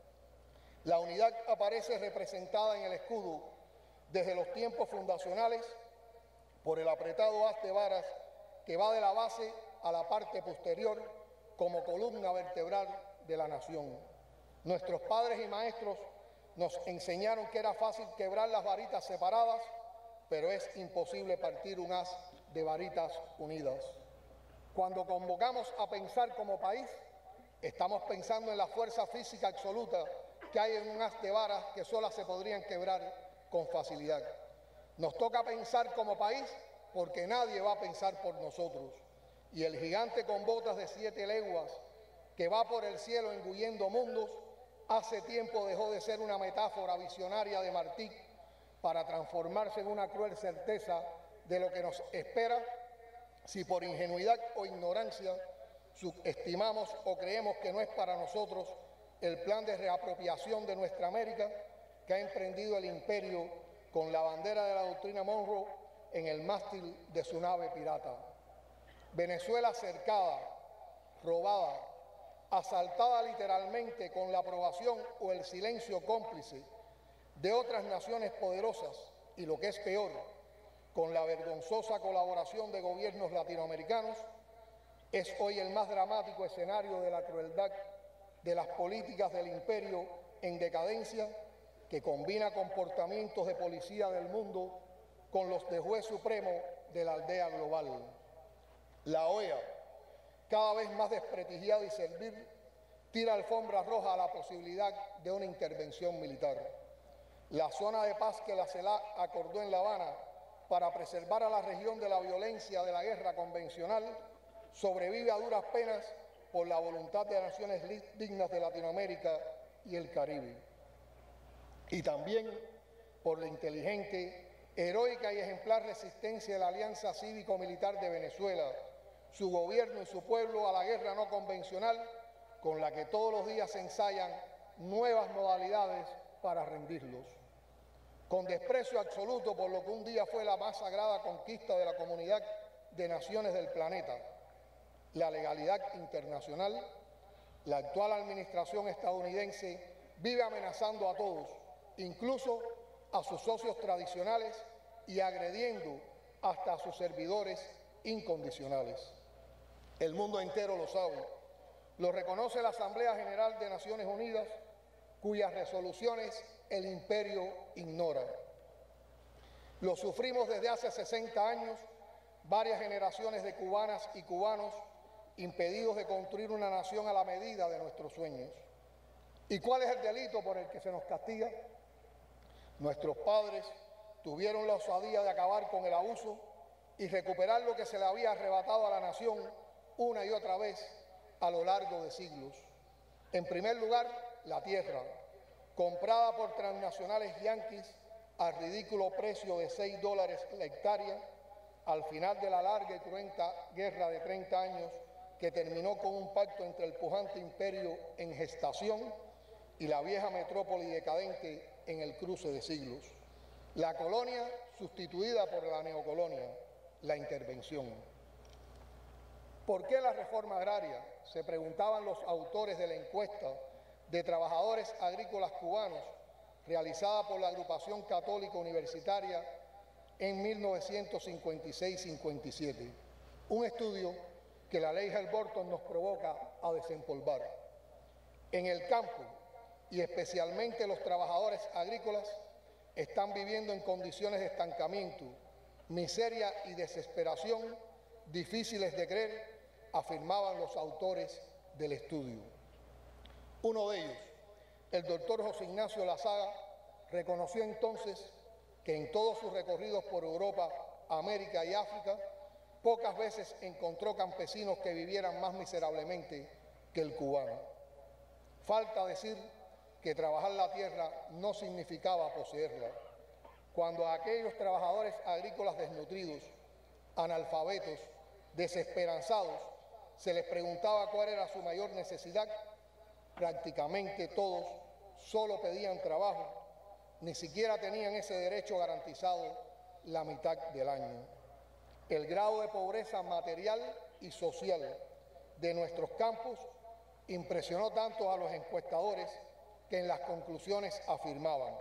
La unidad aparece representada en el escudo desde los tiempos fundacionales por el apretado haz de varas que va de la base a la parte posterior como columna vertebral de la nación. Nuestros padres y maestros nos enseñaron que era fácil quebrar las varitas separadas, pero es imposible partir un haz de varitas unidas. Cuando convocamos a pensar como país, estamos pensando en la fuerza física absoluta que hay en un haz de varas que solas se podrían quebrar con facilidad. Nos toca pensar como país porque nadie va a pensar por nosotros. Y el gigante con botas de 7 leguas que va por el cielo engullendo mundos, hace tiempo dejó de ser una metáfora visionaria de Martí para transformarse en una cruel certeza de lo que nos espera si por ingenuidad o ignorancia subestimamos o creemos que no es para nosotros el plan de reapropiación de nuestra América que ha emprendido el imperio con la bandera de la doctrina Monroe en el mástil de su nave pirata. Venezuela cercada, robada, asaltada literalmente con la aprobación o el silencio cómplice de otras naciones poderosas y, lo que es peor, con la vergonzosa colaboración de gobiernos latinoamericanos, es hoy el más dramático escenario de la crueldad de las políticas del imperio en decadencia, que combina comportamientos de policía del mundo con los de juez supremo de la aldea global. La OEA, cada vez más desprestigiada y servil, tira alfombra roja a la posibilidad de una intervención militar. La zona de paz que la CELAC acordó en La Habana para preservar a la región de la violencia de la guerra convencional sobrevive a duras penas por la voluntad de naciones dignas de Latinoamérica y el Caribe. Y también por la inteligente, heroica y ejemplar resistencia de la Alianza Cívico-Militar de Venezuela, su gobierno y su pueblo a la guerra no convencional, con la que todos los días se ensayan nuevas modalidades para rendirlos. Con desprecio absoluto por lo que un día fue la más sagrada conquista de la comunidad de naciones del planeta, la legalidad internacional, la actual administración estadounidense vive amenazando a todos, incluso a sus socios tradicionales, y agrediendo hasta a sus servidores incondicionales. El mundo entero lo sabe, lo reconoce la Asamblea General de Naciones Unidas, cuyas resoluciones el imperio ignora. Lo sufrimos desde hace 60 años, varias generaciones de cubanas y cubanos impedidos de construir una nación a la medida de nuestros sueños. ¿Y cuál es el delito por el que se nos castiga? Nuestros padres tuvieron la osadía de acabar con el abuso y recuperar lo que se le había arrebatado a la nación una y otra vez a lo largo de siglos. En primer lugar, la tierra, comprada por transnacionales yanquis al ridículo precio de $6 la hectárea, al final de la larga y cruenta guerra de 30 años que terminó con un pacto entre el pujante imperio en gestación y la vieja metrópoli decadente en el cruce de siglos. La colonia sustituida por la neocolonia, la intervención. ¿Por qué la reforma agraria?, se preguntaban los autores de la encuesta de trabajadores agrícolas cubanos realizada por la Agrupación Católica Universitaria en 1956-57, un estudio que la ley Helm-Burton nos provoca a desempolvar. En el campo, y especialmente los trabajadores agrícolas, están viviendo en condiciones de estancamiento, miseria y desesperación difíciles de creer, afirmaban los autores del estudio. Uno de ellos, el doctor José Ignacio Lazaga, reconoció entonces que en todos sus recorridos por Europa, América y África, pocas veces encontró campesinos que vivieran más miserablemente que el cubano. Falta decir que trabajar la tierra no significaba poseerla. Cuando a aquellos trabajadores agrícolas desnutridos, analfabetos, desesperanzados, se les preguntaba cuál era su mayor necesidad, prácticamente todos solo pedían trabajo, ni siquiera tenían ese derecho garantizado la mitad del año. El grado de pobreza material y social de nuestros campos impresionó tanto a los encuestadores que en las conclusiones afirmaban: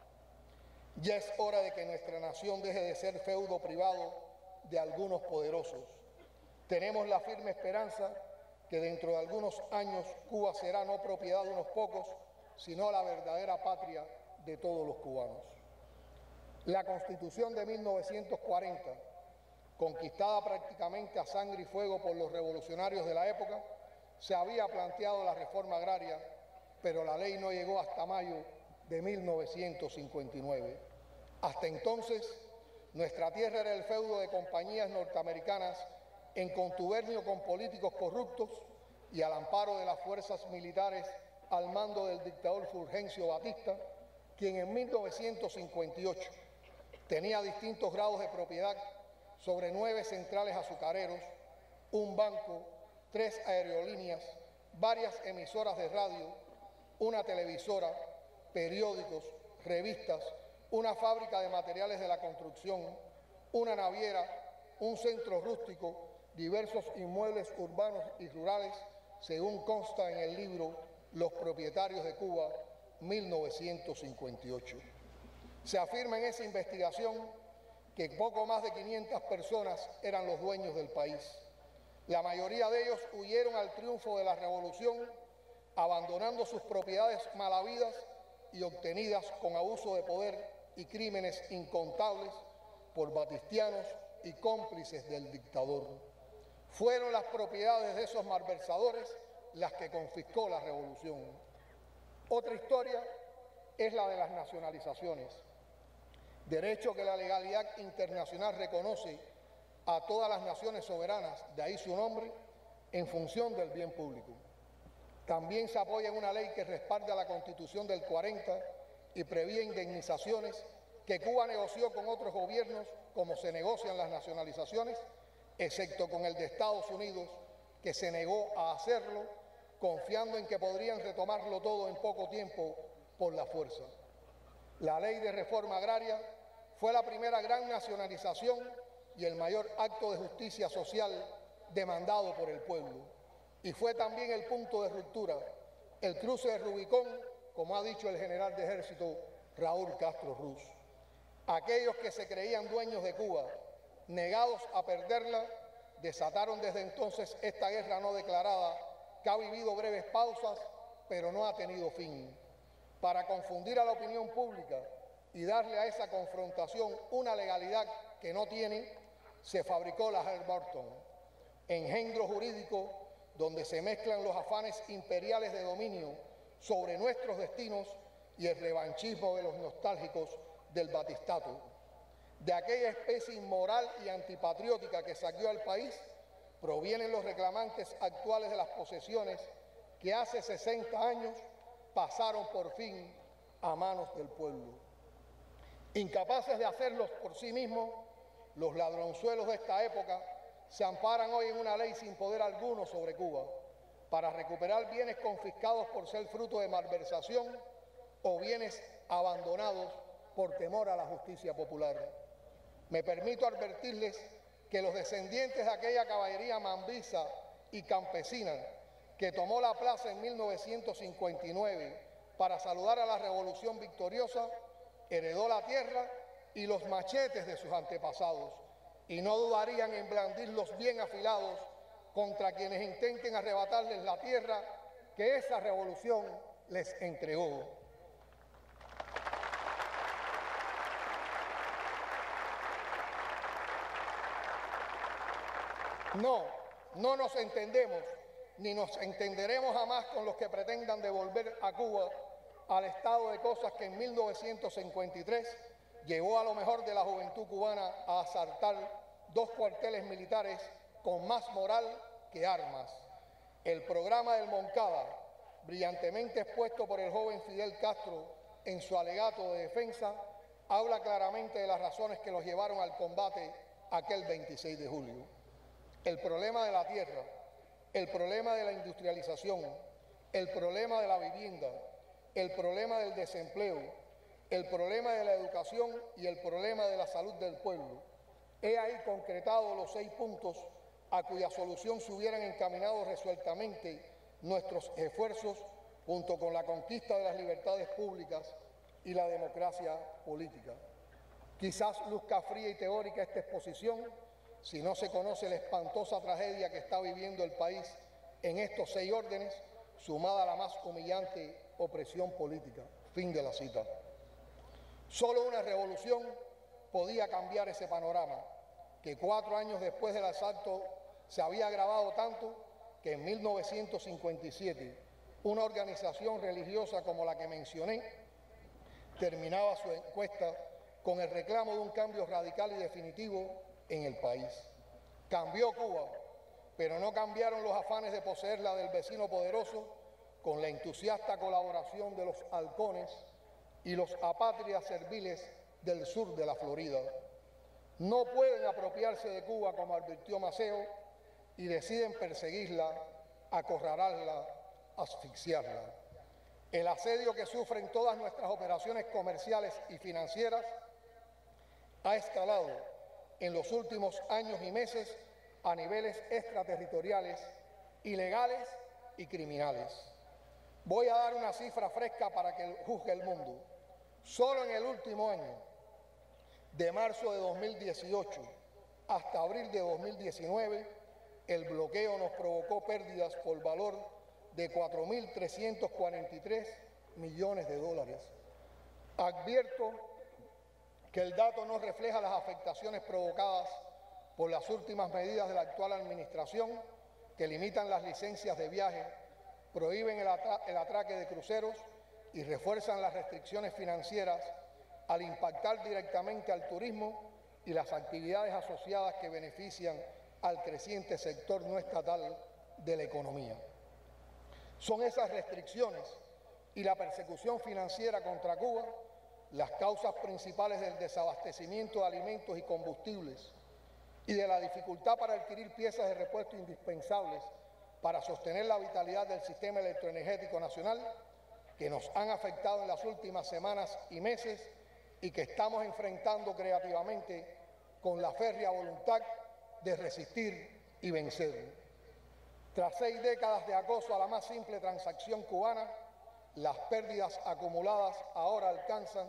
ya es hora de que nuestra nación deje de ser feudo privado de algunos poderosos. Tenemos la firme esperanza que dentro de algunos años Cuba será no propiedad de unos pocos, sino la verdadera patria de todos los cubanos. La Constitución de 1940, conquistada prácticamente a sangre y fuego por los revolucionarios de la época, se había planteado la reforma agraria, pero la ley no llegó hasta mayo de 1959. Hasta entonces, nuestra tierra era el feudo de compañías norteamericanas en contubernio con políticos corruptos y al amparo de las fuerzas militares al mando del dictador Fulgencio Batista, quien en 1958 tenía distintos grados de propiedad sobre 9 centrales azucareros, un banco, 3 aerolíneas, varias emisoras de radio, una televisora, periódicos, revistas, una fábrica de materiales de la construcción, una naviera, un centro rústico, diversos inmuebles urbanos y rurales, según consta en el libro Los propietarios de Cuba, 1958. Se afirma en esa investigación que poco más de 500 personas eran los dueños del país. La mayoría de ellos huyeron al triunfo de la revolución, abandonando sus propiedades mal habidas y obtenidas con abuso de poder y crímenes incontables por batistianos y cómplices del dictador. Fueron las propiedades de esos malversadores las que confiscó la revolución. Otra historia es la de las nacionalizaciones, derecho que la legalidad internacional reconoce a todas las naciones soberanas, de ahí su nombre, en función del bien público. También se apoya en una ley que respalda la Constitución del 40 y prevé indemnizaciones que Cuba negoció con otros gobiernos, como se negocian las nacionalizaciones, excepto con el de Estados Unidos, que se negó a hacerlo, confiando en que podrían retomarlo todo en poco tiempo por la fuerza. La ley de reforma agraria fue la primera gran nacionalización y el mayor acto de justicia social demandado por el pueblo. Y fue también el punto de ruptura, el cruce de Rubicón, como ha dicho el general de ejército Raúl Castro Ruz. Aquellos que se creían dueños de Cuba, negados a perderla, desataron desde entonces esta guerra no declarada que ha vivido breves pausas, pero no ha tenido fin. Para confundir a la opinión pública y darle a esa confrontación una legalidad que no tiene, se fabricó la Helm-Burton, engendro jurídico donde se mezclan los afanes imperiales de dominio sobre nuestros destinos y el revanchismo de los nostálgicos del batistato. De aquella especie inmoral y antipatriótica que saqueó al país, provienen los reclamantes actuales de las posesiones que hace 60 años pasaron por fin a manos del pueblo. Incapaces de hacerlos por sí mismos, los ladronzuelos de esta época se amparan hoy en una ley sin poder alguno sobre Cuba para recuperar bienes confiscados por ser fruto de malversación o bienes abandonados por temor a la justicia popular. Me permito advertirles que los descendientes de aquella caballería mambisa y campesina que tomó la plaza en 1959 para saludar a la revolución victoriosa, heredó la tierra y los machetes de sus antepasados, y no dudarían en blandirlos bien afilados contra quienes intenten arrebatarles la tierra que esa revolución les entregó. No nos entendemos ni nos entenderemos jamás con los que pretendan devolver a Cuba al estado de cosas que en 1953 llevó a lo mejor de la juventud cubana a asaltar 2 cuarteles militares con más moral que armas. El programa del Moncada, brillantemente expuesto por el joven Fidel Castro en su alegato de defensa, habla claramente de las razones que los llevaron al combate aquel 26 de julio. El problema de la tierra, el problema de la industrialización, el problema de la vivienda, el problema del desempleo, el problema de la educación y el problema de la salud del pueblo. He ahí concretado los 6 puntos a cuya solución se hubieran encaminado resueltamente nuestros esfuerzos junto con la conquista de las libertades públicas y la democracia política. Quizás luzca fría y teórica esta exposición si no se conoce la espantosa tragedia que está viviendo el país en estos 6 órdenes, sumada a la más humillante opresión política. Fin de la cita. Solo una revolución podía cambiar ese panorama, que 4 años después del asalto se había agravado tanto que en 1957 una organización religiosa como la que mencioné terminaba su encuesta con el reclamo de un cambio radical y definitivo en el país. Cambió Cuba, pero no cambiaron los afanes de poseerla del vecino poderoso con la entusiasta colaboración de los halcones y los apátridas serviles del sur de la Florida. No pueden apropiarse de Cuba, como advirtió Maceo, y deciden perseguirla, acorralarla, asfixiarla. El asedio que sufren todas nuestras operaciones comerciales y financieras ha escalado en los últimos años y meses a niveles extraterritoriales, ilegales y criminales. Voy a dar una cifra fresca para que juzgue el mundo. Solo en el último año, de marzo de 2018 hasta abril de 2019, el bloqueo nos provocó pérdidas por valor de 4.343 millones de dólares. Advierto que el dato no refleja las afectaciones provocadas por las últimas medidas de la actual administración que limitan las licencias de viaje, prohíben el atraque de cruceros y refuerzan las restricciones financieras al impactar directamente al turismo y las actividades asociadas que benefician al creciente sector no estatal de la economía. Son esas restricciones y la persecución financiera contra Cuba las causas principales del desabastecimiento de alimentos y combustibles y de la dificultad para adquirir piezas de repuesto indispensables para sostener la vitalidad del sistema electroenergético nacional, que nos han afectado en las últimas semanas y meses y que estamos enfrentando creativamente con la férrea voluntad de resistir y vencer. Tras 6 décadas de acoso a la más simple transacción cubana, las pérdidas acumuladas ahora alcanzan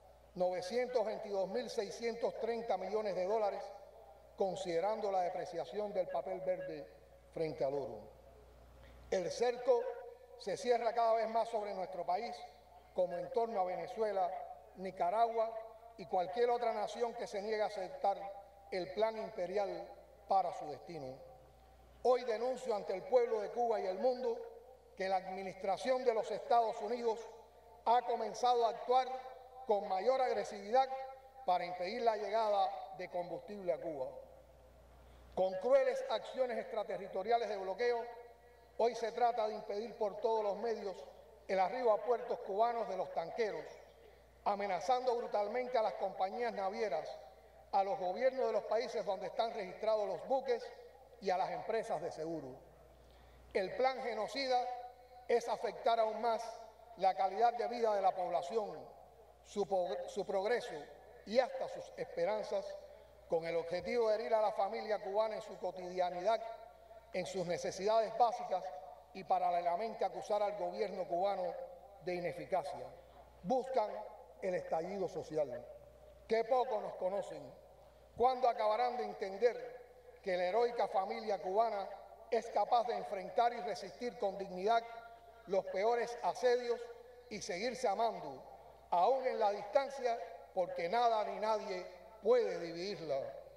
922.630 millones de dólares, considerando la depreciación del papel verde frente al oro. El cerco se cierra cada vez más sobre nuestro país, como en torno a Venezuela, Nicaragua y cualquier otra nación que se niegue a aceptar el plan imperial para su destino. Hoy denuncio ante el pueblo de Cuba y el mundo que la administración de los Estados Unidos ha comenzado a actuar con mayor agresividad para impedir la llegada de combustible a Cuba. Con crueles acciones extraterritoriales de bloqueo, hoy se trata de impedir por todos los medios el arribo a puertos cubanos de los tanqueros, amenazando brutalmente a las compañías navieras, a los gobiernos de los países donde están registrados los buques y a las empresas de seguro. El plan genocida es afectar aún más la calidad de vida de la población, su progreso y hasta sus esperanzas, con el objetivo de herir a la familia cubana en su cotidianidad, en sus necesidades básicas y paralelamente acusar al gobierno cubano de ineficacia. Buscan el estallido social. Qué poco nos conocen. ¿Cuándo acabarán de entender que la heroica familia cubana es capaz de enfrentar y resistir con dignidad los peores asedios y seguirse amando, aún en la distancia, porque nada ni nadie puede dividirla?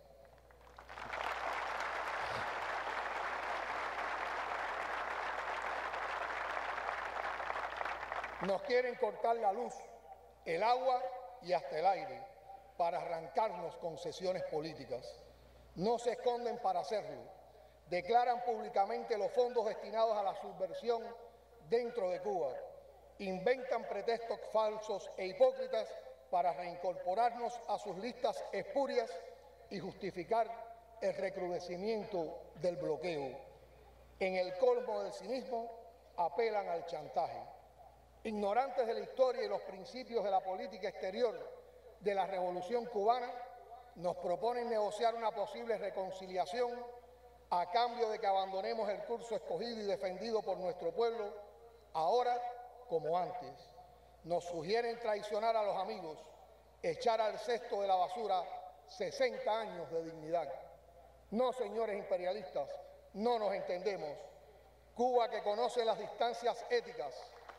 Nos quieren cortar la luz, el agua y hasta el aire para arrancarnos concesiones políticas. No se esconden para hacerlo. Declaran públicamente los fondos destinados a la subversión dentro de Cuba. Inventan pretextos falsos e hipócritas para reincorporarnos a sus listas espurias y justificar el recrudecimiento del bloqueo. En el colmo del cinismo, apelan al chantaje. Ignorantes de la historia y los principios de la política exterior de la Revolución Cubana, nos proponen negociar una posible reconciliación a cambio de que abandonemos el curso escogido y defendido por nuestro pueblo, ahora como antes. Nos sugieren traicionar a los amigos, echar al cesto de la basura 60 años de dignidad. No, señores imperialistas, no nos entendemos. Cuba, que conoce las distancias éticas,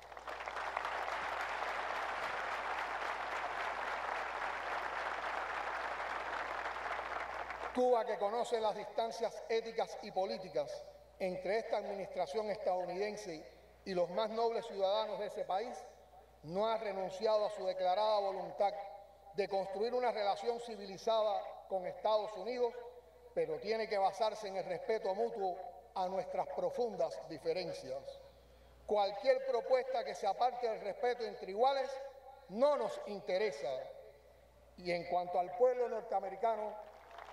Cuba, que conoce las distancias éticas y políticas entre esta administración estadounidense y los más nobles ciudadanos de ese país, no ha renunciado a su declarada voluntad de construir una relación civilizada con Estados Unidos, pero tiene que basarse en el respeto mutuo a nuestras profundas diferencias. Cualquier propuesta que se aparte del respeto entre iguales no nos interesa. Y en cuanto al pueblo norteamericano,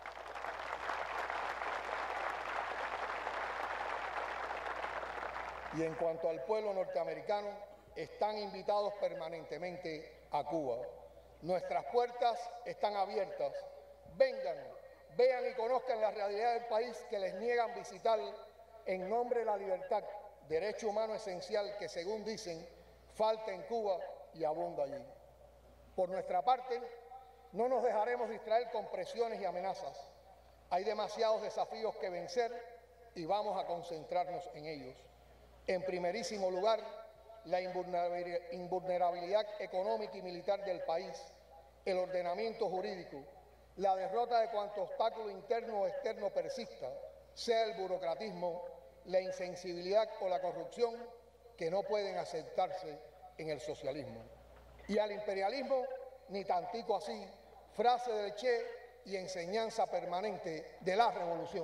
están invitados permanentemente a Cuba. Nuestras puertas están abiertas. Vengan, vean y conozcan la realidad del país que les niegan visitar en nombre de la libertad, derecho humano esencial que, según dicen, falta en Cuba y abunda allí. Por nuestra parte, no nos dejaremos distraer con presiones y amenazas. Hay demasiados desafíos que vencer y vamos a concentrarnos en ellos. En primerísimo lugar, la invulnerabilidad económica y militar del país, el ordenamiento jurídico, la derrota de cuanto obstáculo interno o externo persista, sea el burocratismo, la insensibilidad o la corrupción, que no pueden aceptarse en el socialismo. Y al imperialismo, ni tantico así, frase del Che y enseñanza permanente de la revolución.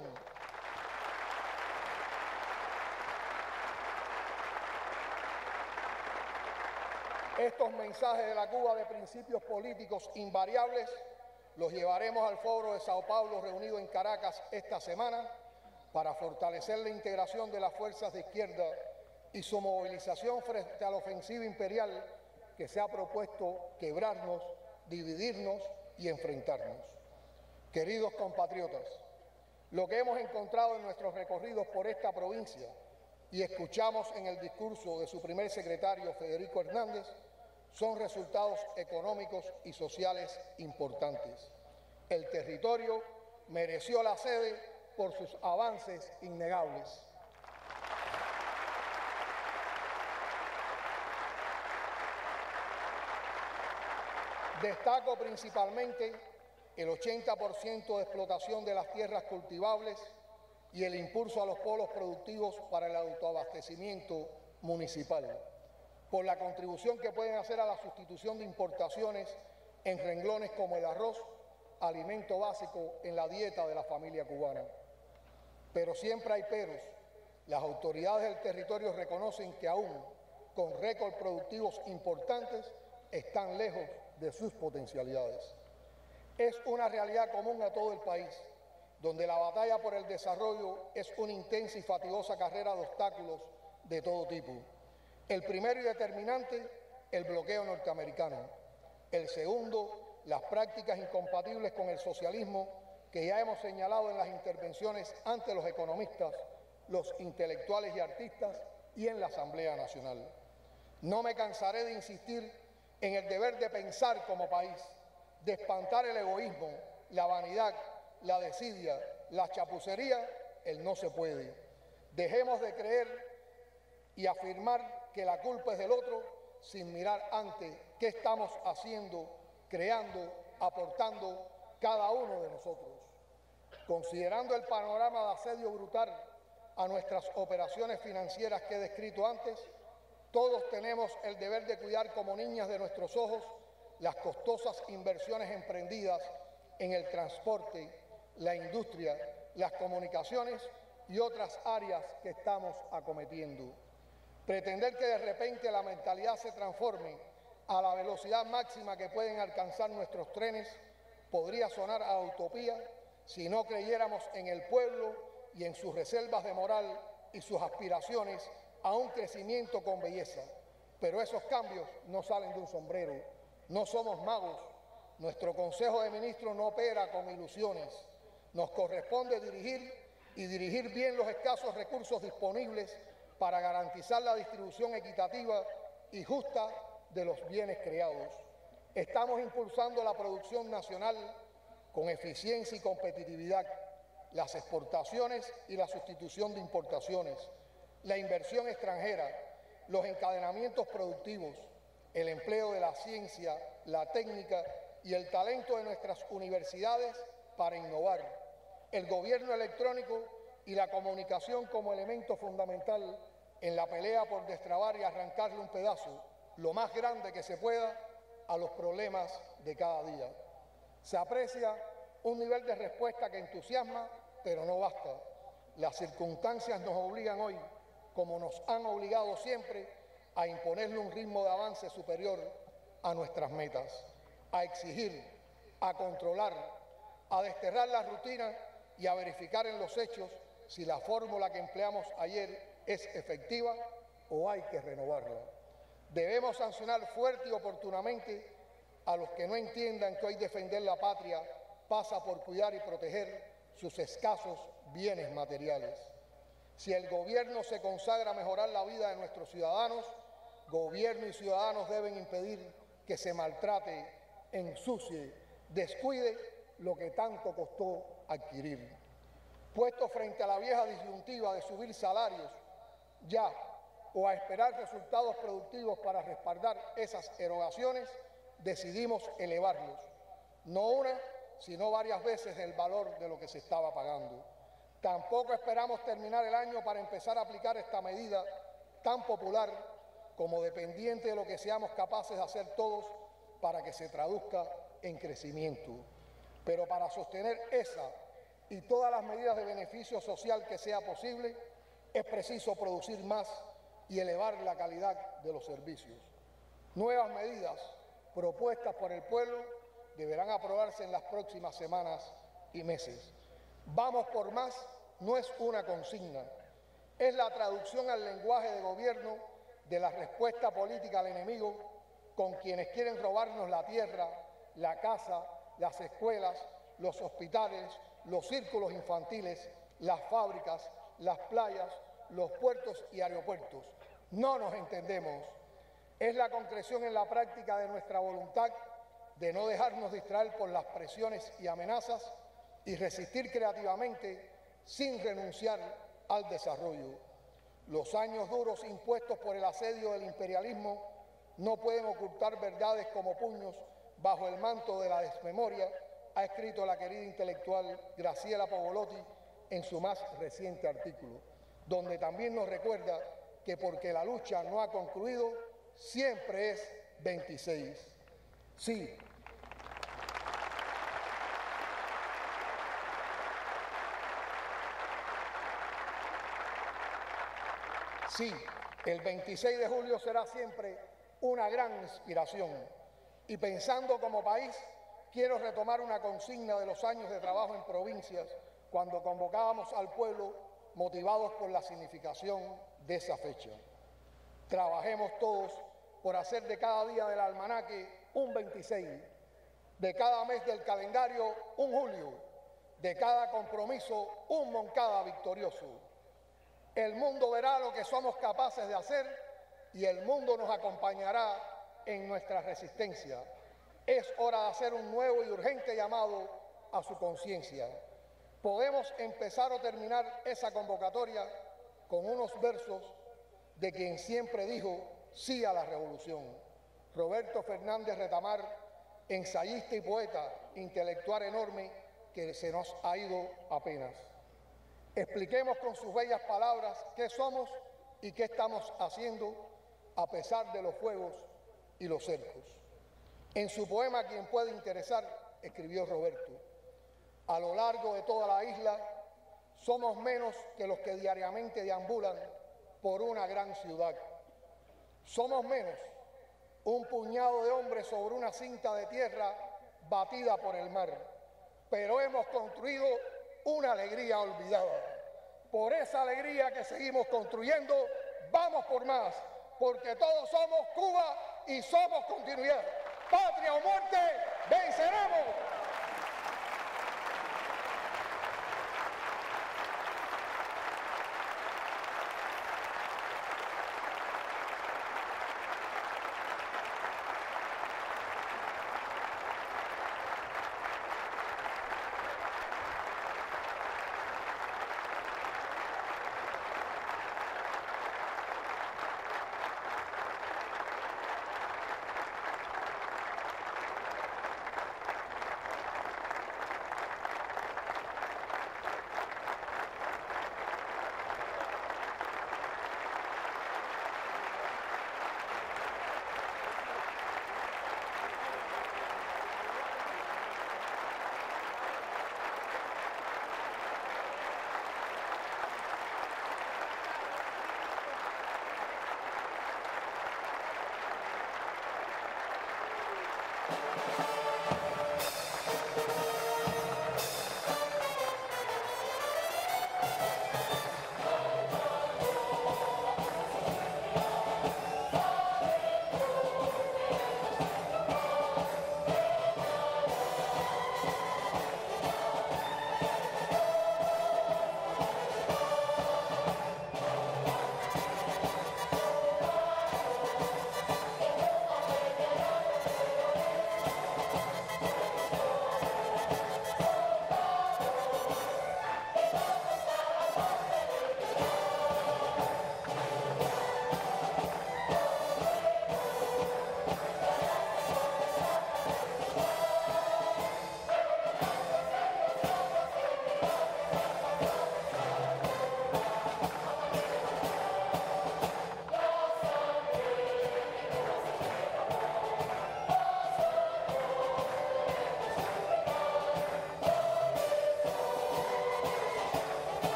Estos mensajes de la Cuba de principios políticos invariables los llevaremos al Foro de Sao Paulo reunido en Caracas esta semana para fortalecer la integración de las fuerzas de izquierda y su movilización frente a la ofensiva imperial que se ha propuesto quebrarnos, dividirnos y enfrentarnos. Queridos compatriotas, lo que hemos encontrado en nuestros recorridos por esta provincia y escuchamos en el discurso de su primer secretario, Federico Hernández, son resultados económicos y sociales importantes. El territorio mereció la sede por sus avances innegables. Destaco principalmente el 80% de explotación de las tierras cultivables y el impulso a los polos productivos para el autoabastecimiento municipal, por la contribución que pueden hacer a la sustitución de importaciones en renglones como el arroz, alimento básico en la dieta de la familia cubana. Pero siempre hay peros. Las autoridades del territorio reconocen que aún con récords productivos importantes están lejos de sus potencialidades. Es una realidad común a todo el país, donde la batalla por el desarrollo es una intensa y fatigosa carrera de obstáculos de todo tipo. El primero y determinante, el bloqueo norteamericano. El segundo, las prácticas incompatibles con el socialismo que ya hemos señalado en las intervenciones ante los economistas, los intelectuales y artistas y en la Asamblea Nacional. No me cansaré de insistir en el deber de pensar como país, de espantar el egoísmo, la vanidad, la desidia, la chapucería, el no se puede. Dejemos de creer y afirmar que la culpa es del otro sin mirar antes qué estamos haciendo, creando, aportando cada uno de nosotros. Considerando el panorama de asedio brutal a nuestras operaciones financieras que he descrito antes, todos tenemos el deber de cuidar como niñas de nuestros ojos las costosas inversiones emprendidas en el transporte, la industria, las comunicaciones y otras áreas que estamos acometiendo. Pretender que de repente la mentalidad se transforme a la velocidad máxima que pueden alcanzar nuestros trenes podría sonar a utopía si no creyéramos en el pueblo y en sus reservas de moral y sus aspiraciones a un crecimiento con belleza. Pero esos cambios no salen de un sombrero, no somos magos. Nuestro Consejo de Ministros no opera con ilusiones. Nos corresponde dirigir y dirigir bien los escasos recursos disponibles para garantizar la distribución equitativa y justa de los bienes creados. Estamos impulsando la producción nacional con eficiencia y competitividad, las exportaciones y la sustitución de importaciones, la inversión extranjera, los encadenamientos productivos, el empleo de la ciencia, la técnica y el talento de nuestras universidades para innovar, el gobierno electrónico y la comunicación como elemento fundamental en la pelea por destrabar y arrancarle un pedazo, lo más grande que se pueda, a los problemas de cada día. Se aprecia un nivel de respuesta que entusiasma, pero no basta. Las circunstancias nos obligan hoy, como nos han obligado siempre, a imponerle un ritmo de avance superior a nuestras metas, a exigir, a controlar, a desterrar la rutina y a verificar en los hechos si la fórmula que empleamos ayer es efectiva o hay que renovarla. Debemos sancionar fuerte y oportunamente a los que no entiendan que hoy defender la patria pasa por cuidar y proteger sus escasos bienes materiales. Si el gobierno se consagra a mejorar la vida de nuestros ciudadanos, gobierno y ciudadanos deben impedir que se maltrate, ensucie, descuide lo que tanto costó adquirir. Puesto frente a la vieja disyuntiva de subir salarios ya o a esperar resultados productivos para respaldar esas erogaciones, decidimos elevarlos, no una, sino varias veces el valor de lo que se estaba pagando. Tampoco esperamos terminar el año para empezar a aplicar esta medida tan popular como dependiente de lo que seamos capaces de hacer todos para que se traduzca en crecimiento. Pero para sostener esa y todas las medidas de beneficio social que sea posible, es preciso producir más y elevar la calidad de los servicios. Nuevas medidas propuestas por el pueblo deberán aprobarse en las próximas semanas y meses. Vamos por más no es una consigna, es la traducción al lenguaje de gobierno de la respuesta política al enemigo con quienes quieren robarnos la tierra, la casa, las escuelas, los hospitales, los círculos infantiles, las fábricas, las playas, los puertos y aeropuertos. No nos entendemos. Es la concreción en la práctica de nuestra voluntad de no dejarnos distraer por las presiones y amenazas y resistir creativamente sin renunciar al desarrollo. Los años duros impuestos por el asedio del imperialismo no pueden ocultar verdades como puños bajo el manto de la desmemoria, ha escrito la querida intelectual Graciela Pavolotti en su más reciente artículo, donde también nos recuerda que porque la lucha no ha concluido, siempre es 26. Sí. Sí, el 26 de julio será siempre una gran inspiración. Y pensando como país, quiero retomar una consigna de los años de trabajo en provincias, cuando convocábamos al pueblo motivados por la significación de esa fecha. Trabajemos todos por hacer de cada día del almanaque un 26, de cada mes del calendario un julio, de cada compromiso un Moncada victorioso. El mundo verá lo que somos capaces de hacer y el mundo nos acompañará en nuestra resistencia. Es hora de hacer un nuevo y urgente llamado a su conciencia. Podemos empezar o terminar esa convocatoria con unos versos de quien siempre dijo sí a la revolución. Roberto Fernández Retamar, ensayista y poeta, intelectual enorme que se nos ha ido apenas. Expliquemos con sus bellas palabras qué somos y qué estamos haciendo a pesar de los fuegos y los cercos. En su poema Quien puede interesar, escribió Roberto: a lo largo de toda la isla somos menos que los que diariamente deambulan por una gran ciudad. Somos menos un puñado de hombres sobre una cinta de tierra batida por el mar, pero hemos construido una alegría olvidada. Por esa alegría que seguimos construyendo, vamos por más, porque todos somos Cuba y somos continuidad. Patria o muerte, venceremos.